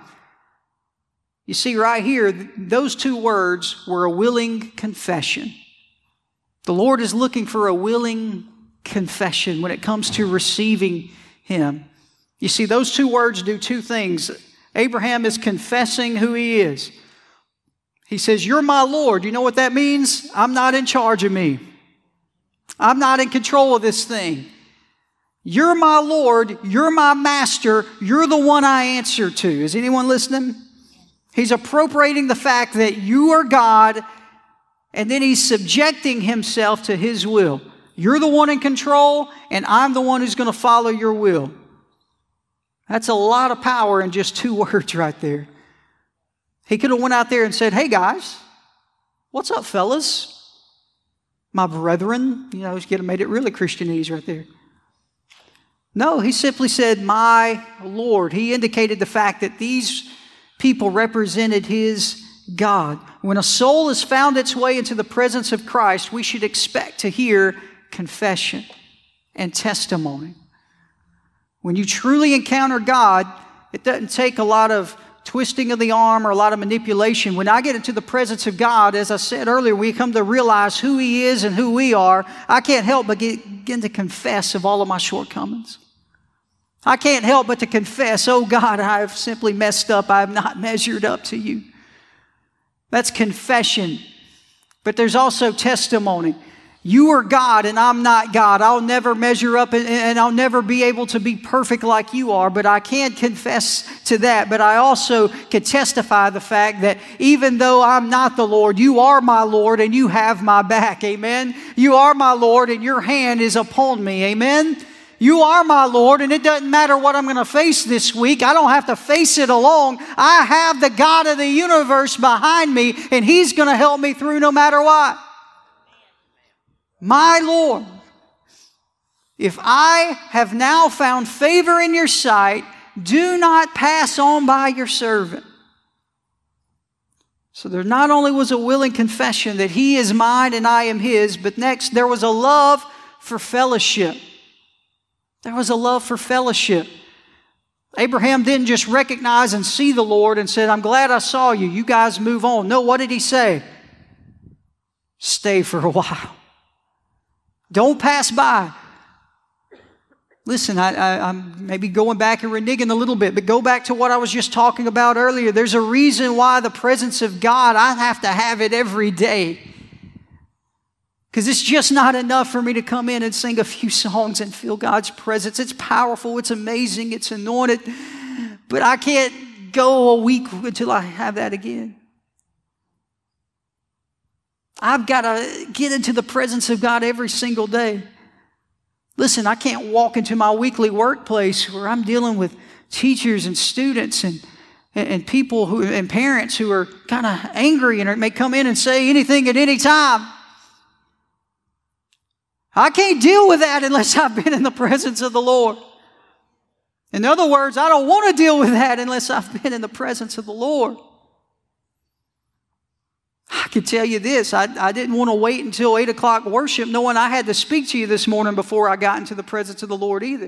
You see, right here, those two words were a willing confession. The Lord is looking for a willing confession when it comes to receiving Him. You see, those two words do two things. Abraham is confessing who he is. He says, "You're my Lord." You know what that means? I'm not in charge of me. I'm not in control of this thing. You're my Lord. You're my master. You're the one I answer to. Is anyone listening? He's appropriating the fact that you are God, and then he's subjecting himself to His will. You're the one in control, and I'm the one who's going to follow your will. That's a lot of power in just two words right there. He could have went out there and said, "Hey guys, what's up fellas? My brethren," you know, he could have made it really Christianese right there. No, he simply said, "My Lord." He indicated the fact that these people represented his God. When a soul has found its way into the presence of Christ, we should expect to hear confession and testimony. When you truly encounter God, it doesn't take a lot of twisting of the arm or a lot of manipulation. When I get into the presence of God, as I said earlier, we come to realize who He is and who we are. I can't help but get, begin to confess of all of my shortcomings. I can't help but to confess, "Oh God, I have simply messed up. I have not measured up to You." That's confession. But there's also testimony. You are God and I'm not God. I'll never measure up and, and I'll never be able to be perfect like You are, but I can confess to that. But I also can testify the fact that even though I'm not the Lord, You are my Lord and You have my back. Amen. You are my Lord and Your hand is upon me. Amen. You are my Lord, and it doesn't matter what I'm going to face this week. I don't have to face it alone. I have the God of the universe behind me, and He's going to help me through no matter what. My Lord, if I have now found favor in Your sight, do not pass on by Your servant. So there not only was a willing confession that He is mine and I am His, but next there was a love for fellowship. There was a love for fellowship. Abraham didn't just recognize and see the Lord and said, I'm glad I saw you. You guys move on. No, what did he say? Stay for a while. Don't pass by. Listen, I, I, I'm maybe going back and reneging a little bit, but go back to what I was just talking about earlier. There's a reason why the presence of God, I have to have it every day. Because it's just not enough for me to come in and sing a few songs and feel God's presence. It's powerful, it's amazing, it's anointed, but I can't go a week until I have that again. I've got to get into the presence of God every single day. Listen, I can't walk into my weekly workplace where I'm dealing with teachers and students and, and people who and parents who are kind of angry and may come in and say anything at any time. I can't deal with that unless I've been in the presence of the Lord. In other words, I don't want to deal with that unless I've been in the presence of the Lord. I can tell you this, I, I didn't want to wait until eight o'clock worship knowing I had to speak to you this morning before I got into the presence of the Lord either.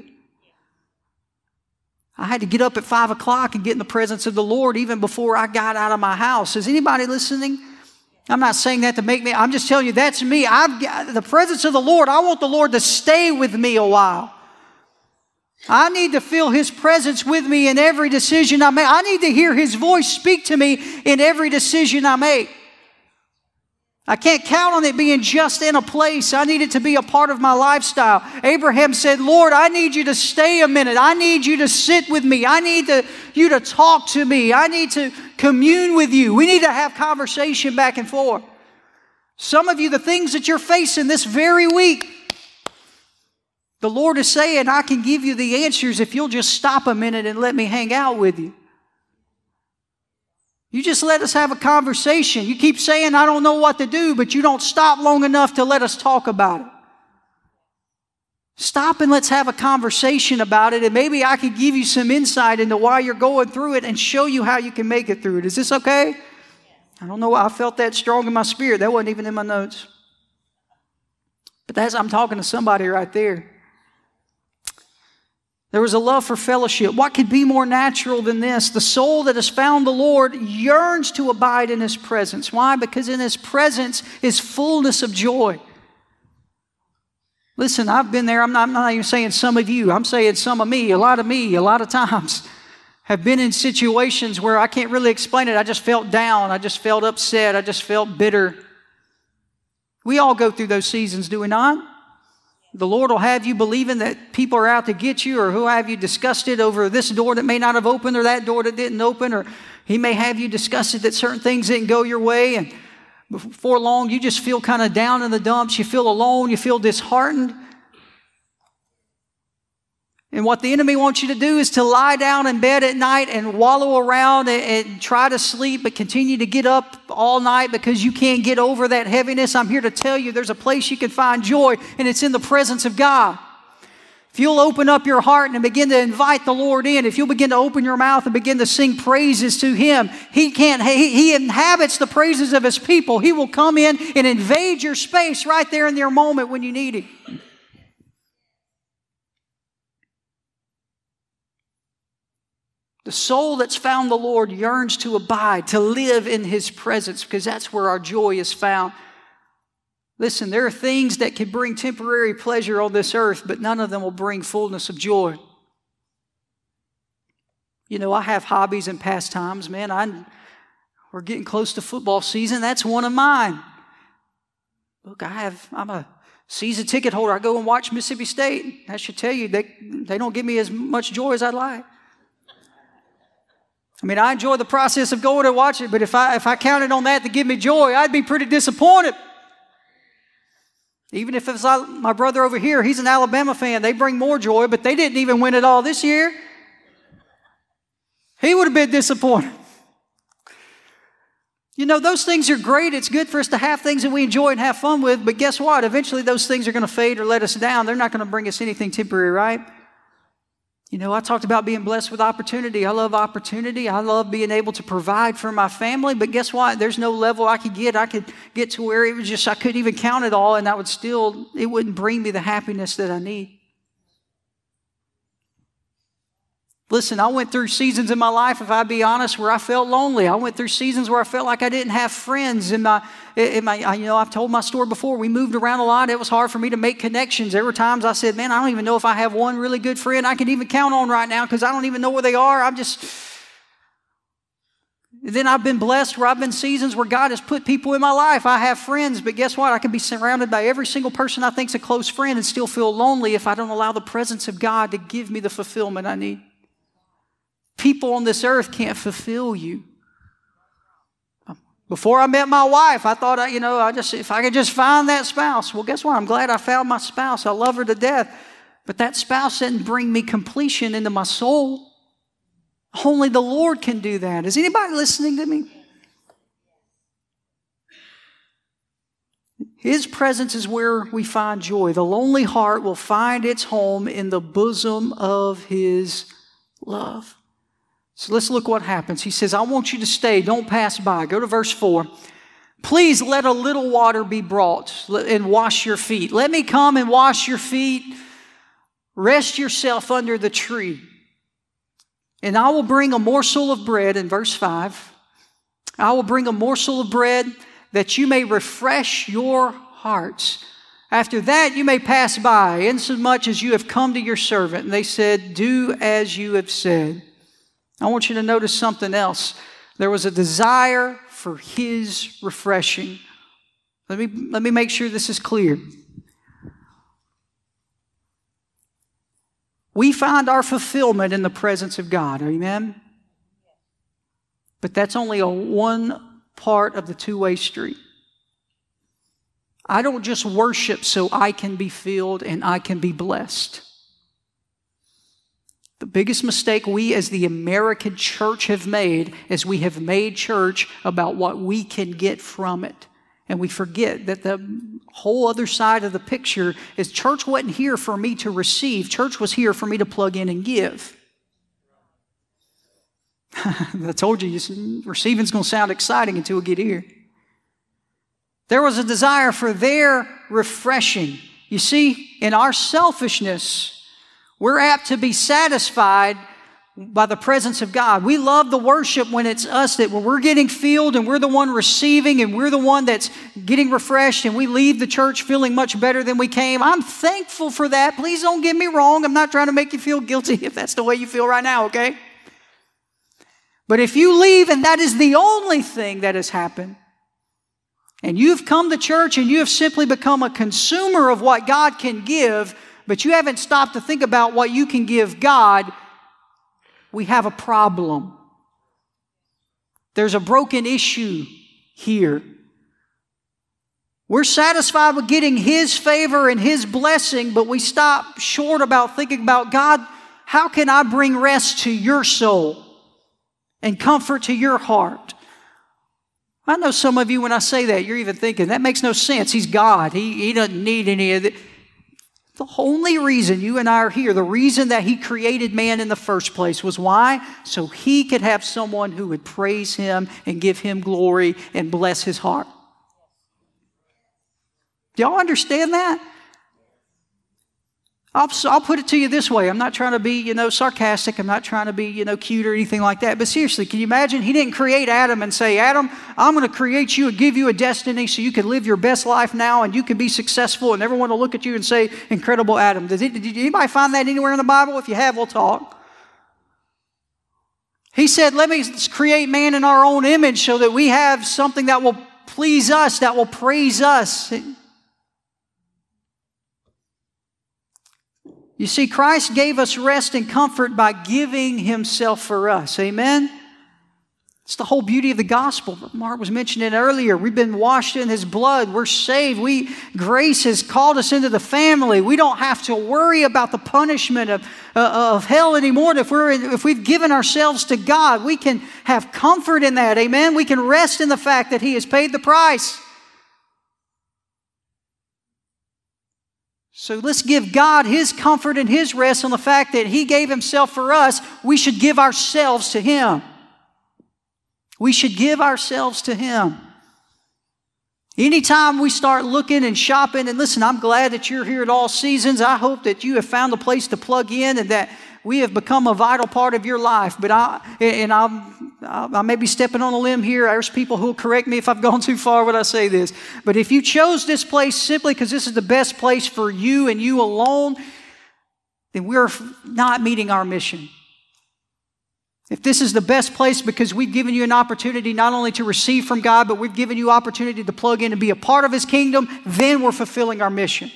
I had to get up at five o'clock and get in the presence of the Lord even before I got out of my house. Is anybody listening? I'm not saying that to make me, I'm just telling you that's me. I've got the presence of the Lord. I want the Lord to stay with me a while. I need to feel His presence with me in every decision I make. I need to hear His voice speak to me in every decision I make. I can't count on it being just in a place. I need it to be a part of my lifestyle. Abraham said, Lord, I need you to stay a minute. I need you to sit with me. I need to, you to talk to me. I need to commune with you. We need to have conversation back and forth. Some of you, the things that you're facing this very week, the Lord is saying, I can give you the answers if you'll just stop a minute and let me hang out with you. You just let us have a conversation. You keep saying, I don't know what to do, but you don't stop long enough to let us talk about it. Stop and let's have a conversation about it, and maybe I could give you some insight into why you're going through it and show you how you can make it through it. Is this okay? I don't know why I felt that strong in my spirit. That wasn't even in my notes. But that's, I'm talking to somebody right there. There was a love for fellowship. What could be more natural than this? The soul that has found the Lord yearns to abide in His presence. Why? Because in His presence is fullness of joy. Listen, I've been there. I'm not, I'm not even saying some of you. I'm saying some of me, a lot of me, a lot of times have been in situations where I can't really explain it. I just felt down. I just felt upset. I just felt bitter. We all go through those seasons, do we not? The Lord will have you believing that people are out to get you, or who have you disgusted over this door that may not have opened or that door that didn't open, or He may have you disgusted that certain things didn't go your way, and before long you just feel kind of down in the dumps. You feel alone. You feel disheartened. And what the enemy wants you to do is to lie down in bed at night and wallow around and, and try to sleep, but continue to get up all night because you can't get over that heaviness. I'm here to tell you there's a place you can find joy, and it's in the presence of God. If you'll open up your heart and begin to invite the Lord in, if you'll begin to open your mouth and begin to sing praises to Him, He can't, he, he inhabits the praises of His people. He will come in and invade your space right there in your moment when you need Him. The soul that's found the Lord yearns to abide, to live in His presence, because that's where our joy is found. Listen, there are things that can bring temporary pleasure on this earth, but none of them will bring fullness of joy. You know, I have hobbies and pastimes, man. I, we're getting close to football season. That's one of mine. Look, I have, I'm a season ticket holder. I go and watch Mississippi State. I should tell you, they, they don't give me as much joy as I'd like. I mean, I enjoy the process of going to watch it, but if I if I counted on that to give me joy, I'd be pretty disappointed. Even if it's like my brother over here, he's an Alabama fan. They bring more joy, but they didn't even win it all this year. He would have been disappointed. You know, those things are great. It's good for us to have things that we enjoy and have fun with, but guess what? Eventually those things are going to fade or let us down. They're not going to bring us anything temporary, right? You know, I talked about being blessed with opportunity. I love opportunity. I love being able to provide for my family. But guess what? There's no level I could get. I could get to where it was just, I couldn't even count it all, and that would still, it wouldn't bring me the happiness that I need. Listen, I went through seasons in my life, if I be honest, where I felt lonely. I went through seasons where I felt like I didn't have friends. In my, in my, you know, I've told my story before. We moved around a lot. It was hard for me to make connections. There were times I said, man, I don't even know if I have one really good friend I can even count on right now because I don't even know where they are. I'm just... Then I've been blessed where I've been seasons where God has put people in my life. I have friends, but guess what? I can be surrounded by every single person I think's a close friend and still feel lonely if I don't allow the presence of God to give me the fulfillment I need. People on this earth can't fulfill you. Before I met my wife, I thought, I, you know, I just if I could just find that spouse. Well, guess what? I'm glad I found my spouse. I love her to death. But that spouse didn't bring me completion into my soul. Only the Lord can do that. Is anybody listening to me? His presence is where we find joy. The lonely heart will find its home in the bosom of His love. So let's look what happens. He says, I want you to stay. Don't pass by. Go to verse four. Please let a little water be brought and wash your feet. Let me come and wash your feet. Rest yourself under the tree. And I will bring a morsel of bread, in verse five. I will bring a morsel of bread that you may refresh your hearts. After that you may pass by, insomuch as you have come to your servant. And they said, do as you have said. I want you to notice something else. There was a desire for His refreshing. Let me, let me make sure this is clear. We find our fulfillment in the presence of God. Amen? But that's only a one part of the two-way street. I don't just worship so I can be filled and I can be blessed. The biggest mistake we as the American church have made is we have made church about what we can get from it. And we forget that the whole other side of the picture is church wasn't here for me to receive. Church was here for me to plug in and give. I told you, receiving's going to sound exciting until we get here. There was a desire for their refreshing. You see, in our selfishness, we're apt to be satisfied by the presence of God. We love the worship when it's us that when we're getting filled and we're the one receiving and we're the one that's getting refreshed and we leave the church feeling much better than we came. I'm thankful for that. Please don't get me wrong. I'm not trying to make you feel guilty if that's the way you feel right now, okay? But if you leave and that is the only thing that has happened, and you've come to church and you have simply become a consumer of what God can give, but you haven't stopped to think about what you can give God, we have a problem. There's a broken issue here. We're satisfied with getting His favor and His blessing, but we stop short about thinking about, God, how can I bring rest to your soul and comfort to your heart? I know some of you, when I say that, you're even thinking, that makes no sense. He's God. He, he doesn't need any of it. The only reason you and I are here, the reason that He created man in the first place was why? So He could have someone who would praise Him and give Him glory and bless His heart. Do y'all understand that? I'll, I'll put it to you this way. I'm not trying to be, you know, sarcastic. I'm not trying to be, you know, cute or anything like that. But seriously, can you imagine? He didn't create Adam and say, Adam, I'm going to create you and give you a destiny so you can live your best life now and you can be successful and everyone will look at you and say, incredible Adam. Does it, did anybody find that anywhere in the Bible? If you have, we'll talk. He said, let me create man in our own image so that we have something that will please us, that will praise us. You see, Christ gave us rest and comfort by giving Himself for us. Amen? It's the whole beauty of the gospel. Mark was mentioning it earlier. We've been washed in His blood. We're saved. We, grace has called us into the family. We don't have to worry about the punishment of, uh, of hell anymore. If, we're in, if we've given ourselves to God, we can have comfort in that. Amen? We can rest in the fact that He has paid the price. So let's give God His comfort and His rest on the fact that He gave Himself for us. We should give ourselves to Him. We should give ourselves to Him. Anytime we start looking and shopping, and listen, I'm glad that you're here at All Seasons. I hope that you have found a place to plug in and that we have become a vital part of your life. But I, and I'm, I may be stepping on a limb here. There's people who will correct me if I've gone too far when I say this. But if you chose this place simply because this is the best place for you and you alone, then we're not meeting our mission. If this is the best place because we've given you an opportunity not only to receive from God, but we've given you opportunity to plug in and be a part of His kingdom, then we're fulfilling our mission.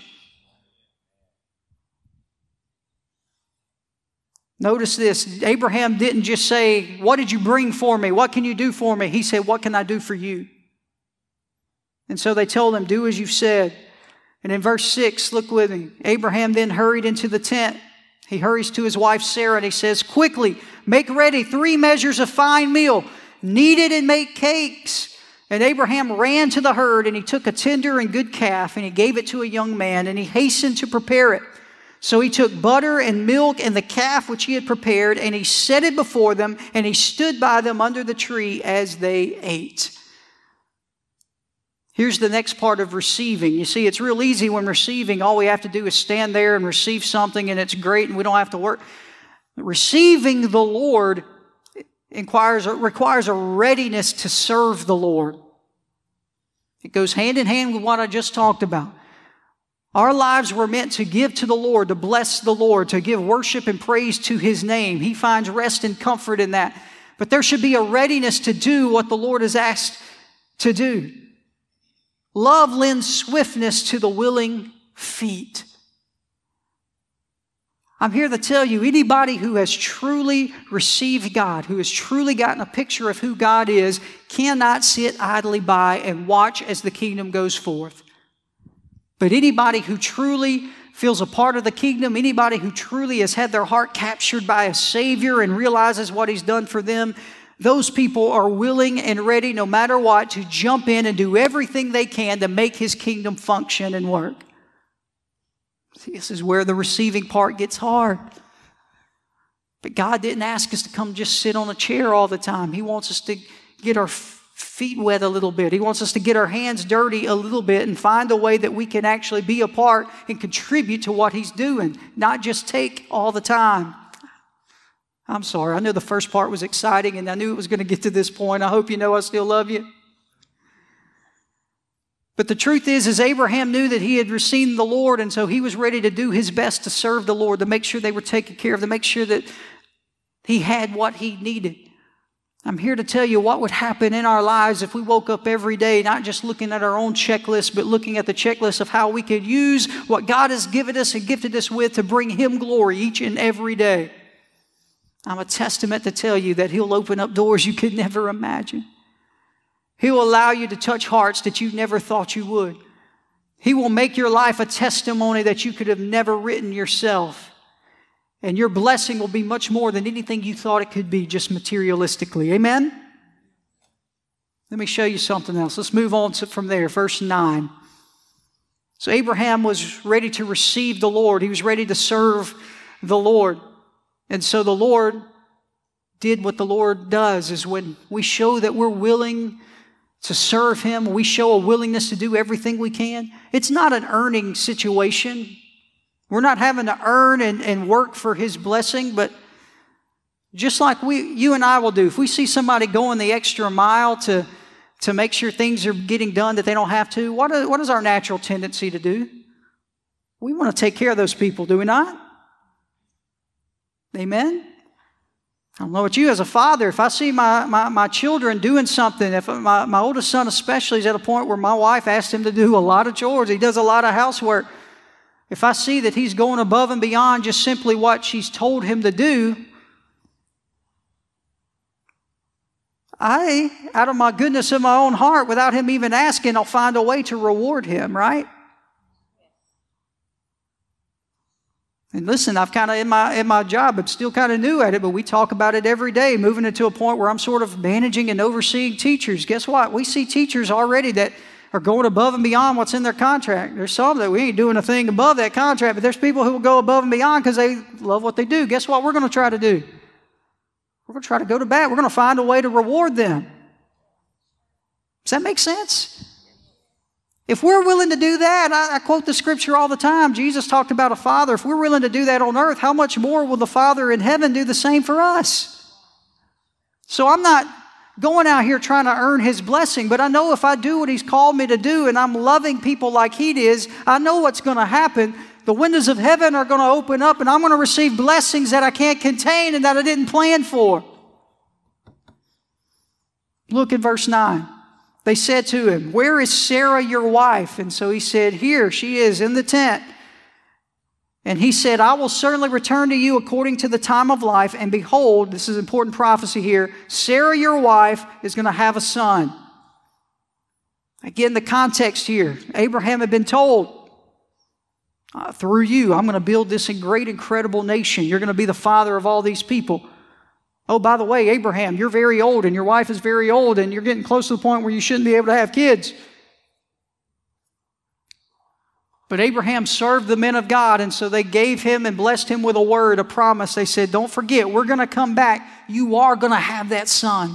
Notice this, Abraham didn't just say, what did you bring for me? What can you do for me? He said, what can I do for you? And so they told him, do as you've said. And in verse six, look with me. Abraham then hurried into the tent. He hurries to his wife Sarah and he says, quickly, make ready three measures of fine meal, knead it and make cakes. And Abraham ran to the herd and he took a tender and good calf and he gave it to a young man and he hastened to prepare it. So he took butter and milk and the calf which he had prepared, and he set it before them, and he stood by them under the tree as they ate. Here's the next part of receiving. You see, it's real easy when receiving. All we have to do is stand there and receive something, and it's great, and we don't have to work. Receiving the Lord requires, requires a readiness to serve the Lord. It goes hand in hand with what I just talked about. Our lives were meant to give to the Lord, to bless the Lord, to give worship and praise to His name. He finds rest and comfort in that. But there should be a readiness to do what the Lord has asked to do. Love lends swiftness to the willing feet. I'm here to tell you, anybody who has truly received God, who has truly gotten a picture of who God is, cannot sit idly by and watch as the kingdom goes forth. But anybody who truly feels a part of the kingdom, anybody who truly has had their heart captured by a Savior and realizes what He's done for them, those people are willing and ready, no matter what, to jump in and do everything they can to make His kingdom function and work. See, this is where the receiving part gets hard. But God didn't ask us to come just sit on a chair all the time. He wants us to get our feet wet a little bit. He wants us to get our hands dirty a little bit and find a way that we can actually be a part and contribute to what He's doing, not just take all the time. I'm sorry. I know the first part was exciting and I knew it was going to get to this point. I hope you know I still love you. But the truth is, is Abraham knew that he had received the Lord, and so he was ready to do his best to serve the Lord, to make sure they were taken care of, to make sure that he had what he needed. I'm here to tell you what would happen in our lives if we woke up every day, not just looking at our own checklist, but looking at the checklist of how we could use what God has given us and gifted us with to bring Him glory each and every day. I'm a testament to tell you that He'll open up doors you could never imagine. He will allow you to touch hearts that you never thought you would. He will make your life a testimony that you could have never written yourself. And your blessing will be much more than anything you thought it could be, just materialistically. Amen? Let me show you something else. Let's move on to, from there, verse nine. So Abraham was ready to receive the Lord. He was ready to serve the Lord. And so the Lord did what the Lord does, is when we show that we're willing to serve Him, we show a willingness to do everything we can. It's not an earning situation. We're not having to earn and, and work for His blessing, but just like we, you and I will do. If we see somebody going the extra mile to, to make sure things are getting done that they don't have to, what, are, what is our natural tendency to do? We want to take care of those people, do we not? Amen? I don't know what you as a father, if I see my, my, my children doing something, if my, my oldest son especially is at a point where my wife asked him to do a lot of chores, he does a lot of housework. If I see that he's going above and beyond just simply what she's told him to do, I, out of my goodness of my own heart, without him even asking, I'll find a way to reward him, right? And listen, I've kind of, in my, in my job, I'm still kind of new at it, but we talk about it every day, moving it to a point where I'm sort of managing and overseeing teachers. Guess what? We see teachers already that are going above and beyond what's in their contract. There's some that we ain't doing a thing above that contract, but there's people who will go above and beyond because they love what they do. Guess what we're going to try to do? We're going to try to go to bat. We're going to find a way to reward them. Does that make sense? If we're willing to do that, I, I quote the scripture all the time. Jesus talked about a father. If we're willing to do that on earth, how much more will the Father in heaven do the same for us? So I'm not going out here trying to earn His blessing, but I know if I do what He's called me to do and I'm loving people like He is, I know what's going to happen. The windows of heaven are going to open up and I'm going to receive blessings that I can't contain and that I didn't plan for. Look at verse nine. They said to him, "Where is Sarah, your wife?" And so he said, "Here she is in the tent." And he said, "I will certainly return to you according to the time of life. And behold," this is important prophecy here, "Sarah, your wife, is going to have a son." Again, the context here. Abraham had been told, uh, through you, I'm going to build this great, incredible nation. You're going to be the father of all these people. Oh, by the way, Abraham, you're very old and your wife is very old and you're getting close to the point where you shouldn't be able to have kids. But Abraham served the men of God, and so they gave him and blessed him with a word, a promise. They said, "Don't forget, we're going to come back. You are going to have that son."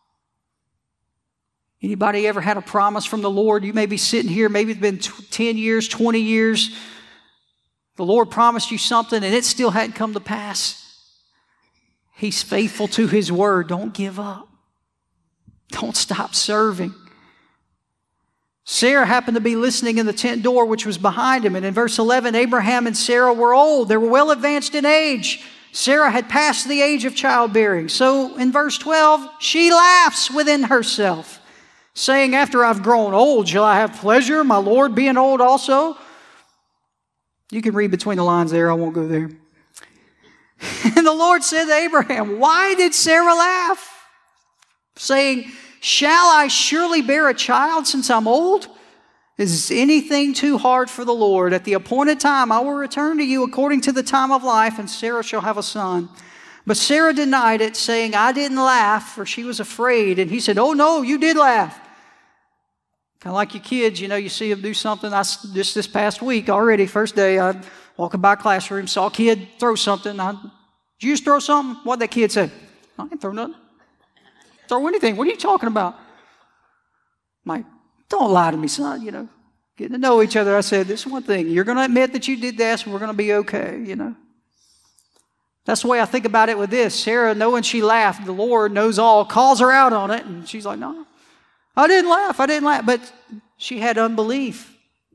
Anybody ever had a promise from the Lord? You may be sitting here, maybe it's been ten years, twenty years. The Lord promised you something and it still hadn't come to pass. He's faithful to His word. Don't give up. Don't stop serving. Sarah happened to be listening in the tent door, which was behind him. And in verse eleven, Abraham and Sarah were old. They were well advanced in age. Sarah had passed the age of childbearing. So in verse twelve, she laughs within herself, saying, "After I've grown old, shall I have pleasure, my Lord being old also?" You can read between the lines there. I won't go there. And the Lord said to Abraham, "Why did Sarah laugh? Saying, shall I surely bear a child since I'm old? Is anything too hard for the Lord? At the appointed time I will return to you according to the time of life, and Sarah shall have a son." But Sarah denied it, saying, "I didn't laugh," for she was afraid. And he said, "Oh no, you did laugh." Kind of like your kids, you know, you see them do something. I, just this past week already, first day, I walking by a classroom, saw a kid throw something. I, "Did you just throw something?" What'd that kid say? "I didn't throw nothing. Throw anything. What are you talking about?" I'm like, "Don't lie to me, son." You know, getting to know each other. I said, "This is one thing. You're going to admit that you did this, and we're going to be okay." You know, that's the way I think about it with this. Sarah, knowing she laughed, the Lord knows all, calls her out on it, and she's like, "No, I didn't laugh. I didn't laugh." But she had unbelief.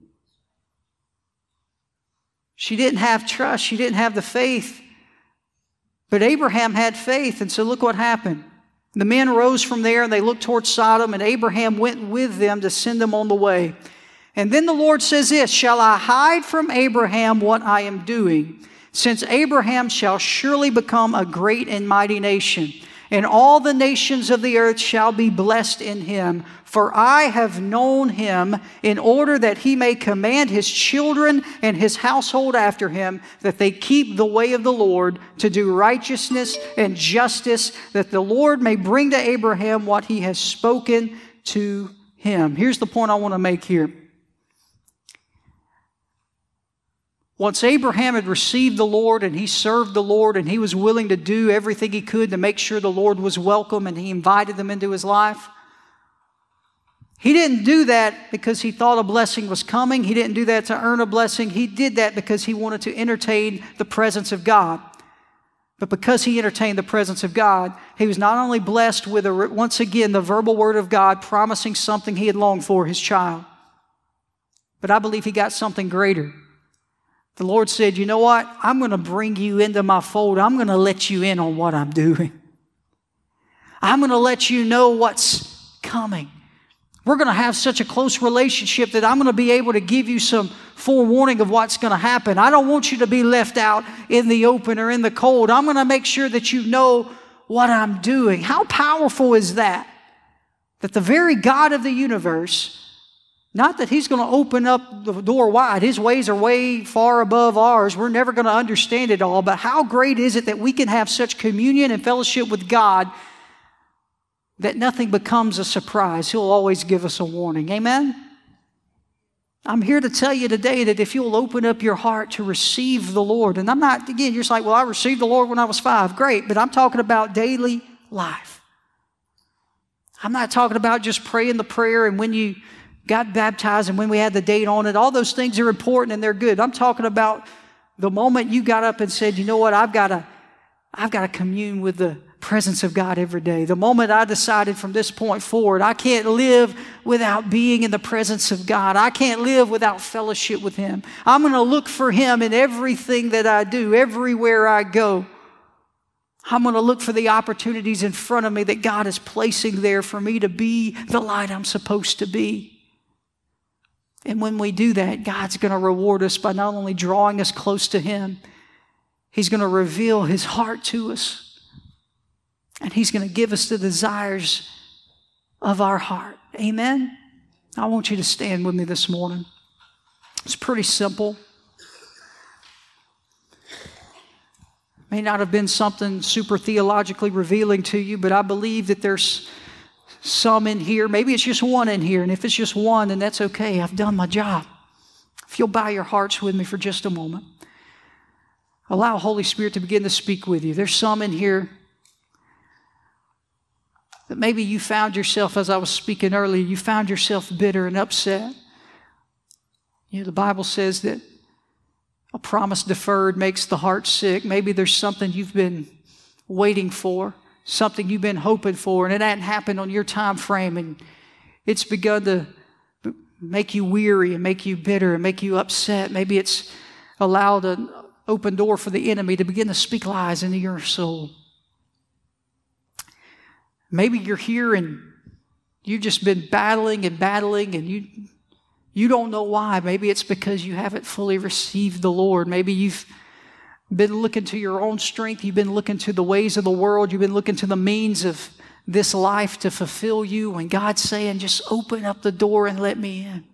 She didn't have trust. She didn't have the faith. But Abraham had faith, and so look what happened. The men rose from there, and they looked towards Sodom, and Abraham went with them to send them on the way. And then the Lord says this, "Shall I hide from Abraham what I am doing? Since Abraham shall surely become a great and mighty nation, and all the nations of the earth shall be blessed in him. For I have known him in order that he may command his children and his household after him, that they keep the way of the Lord to do righteousness and justice, that the Lord may bring to Abraham what he has spoken to him." Here's the point I want to make here. Once Abraham had received the Lord and he served the Lord and he was willing to do everything he could to make sure the Lord was welcome and he invited them into his life, he didn't do that because he thought a blessing was coming. He didn't do that to earn a blessing. He did that because he wanted to entertain the presence of God. But because he entertained the presence of God, he was not only blessed with, a, once again, the verbal word of God promising something he had longed for, his child, but I believe he got something greater. The Lord said, "You know what? I'm going to bring you into my fold. I'm going to let you in on what I'm doing. I'm going to let you know what's coming. We're going to have such a close relationship that I'm going to be able to give you some forewarning of what's going to happen. I don't want you to be left out in the open or in the cold. I'm going to make sure that you know what I'm doing." How powerful is that? That the very God of the universe, not that He's going to open up the door wide. His ways are way far above ours. We're never going to understand it all. But how great is it that we can have such communion and fellowship with God that nothing becomes a surprise. He'll always give us a warning. Amen? I'm here to tell you today that if you'll open up your heart to receive the Lord, and I'm not, again, you're just like, well, I received the Lord when I was five. Great, but I'm talking about daily life. I'm not talking about just praying the prayer and when you got baptized and when we had the date on it. All those things are important and they're good. I'm talking about the moment you got up and said, you know what, I've got to, I've got to commune with the presence of God every day. The moment I decided from this point forward, I can't live without being in the presence of God. I can't live without fellowship with Him. I'm going to look for Him in everything that I do, everywhere I go. I'm going to look for the opportunities in front of me that God is placing there for me to be the light I'm supposed to be. And when we do that, God's going to reward us by not only drawing us close to Him, He's going to reveal His heart to us. And He's going to give us the desires of our heart. Amen? I want you to stand with me this morning. It's pretty simple. May not have been something super theologically revealing to you, but I believe that there's some in here. Maybe it's just one in here. And if it's just one, then that's okay. I've done my job. If you'll bow your hearts with me for just a moment. Allow Holy Spirit to begin to speak with you. There's some in here that maybe you found yourself, as I was speaking earlier, you found yourself bitter and upset. You know, the Bible says that a promise deferred makes the heart sick. Maybe there's something you've been waiting for, something you've been hoping for, and it hadn't happened on your time frame, and it's begun to make you weary and make you bitter and make you upset. Maybe it's allowed an open door for the enemy to begin to speak lies into your soul. Maybe you're here and you've just been battling and battling and you you don't know why. Maybe it's because you haven't fully received the Lord. Maybe you've been looking to your own strength. You've been looking to the ways of the world. You've been looking to the means of this life to fulfill you. When God's saying, just open up the door and let me in.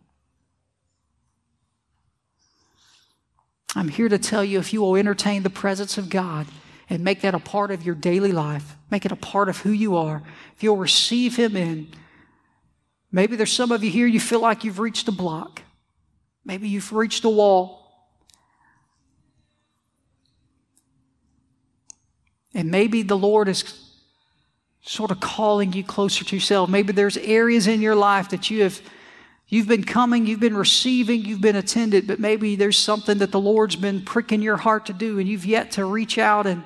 I'm here to tell you, if you will entertain the presence of God and make that a part of your daily life, make it a part of who you are, if you'll receive Him in, maybe there's some of you here, you feel like you've reached a block. Maybe you've reached a wall. And maybe the Lord is sort of calling you closer to yourself. Maybe there's areas in your life that you have You've been coming, you've been receiving, you've been attended, but maybe there's something that the Lord's been pricking your heart to do and you've yet to reach out and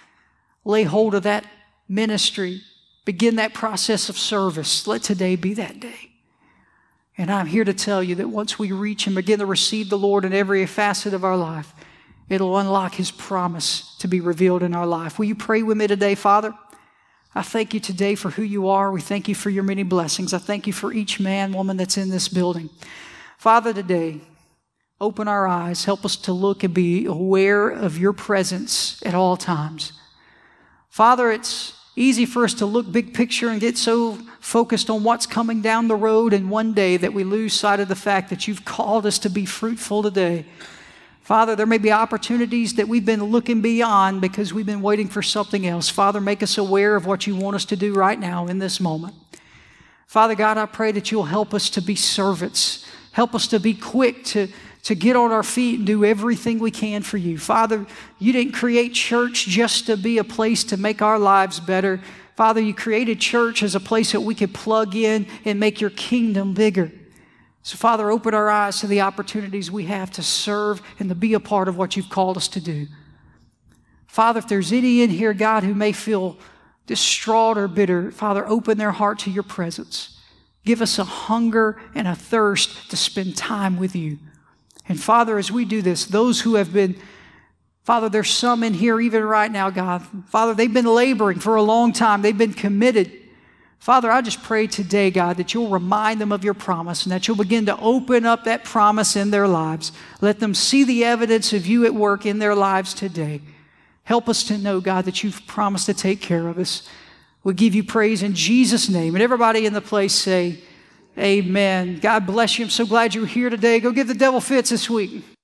lay hold of that ministry, begin that process of service. Let today be that day. And I'm here to tell you that once we reach and begin to receive the Lord in every facet of our life, it'll unlock His promise to be revealed in our life. Will you pray with me today, Father? I thank you today for who you are. We thank you for your many blessings. I thank you for each man, woman that's in this building. Father, today, open our eyes. Help us to look and be aware of your presence at all times. Father, it's easy for us to look big picture and get so focused on what's coming down the road in one day that we lose sight of the fact that you've called us to be fruitful today. Father, there may be opportunities that we've been looking beyond because we've been waiting for something else. Father, make us aware of what you want us to do right now in this moment. Father God, I pray that you'll help us to be servants. Help us to be quick to, to get on our feet and do everything we can for you. Father, you didn't create church just to be a place to make our lives better. Father, you created church as a place that we could plug in and make your kingdom bigger. So, Father, open our eyes to the opportunities we have to serve and to be a part of what you've called us to do. Father, if there's any in here, God, who may feel distraught or bitter, Father, open their heart to your presence. Give us a hunger and a thirst to spend time with you. And, Father, as we do this, those who have been, Father, there's some in here even right now, God. Father, they've been laboring for a long time. They've been committed. Father, I just pray today, God, that you'll remind them of your promise and that you'll begin to open up that promise in their lives. Let them see the evidence of you at work in their lives today. Help us to know, God, that you've promised to take care of us. We give you praise in Jesus' name. And everybody in the place say, amen. God bless you. I'm so glad you're here today. Go give the devil fits this week.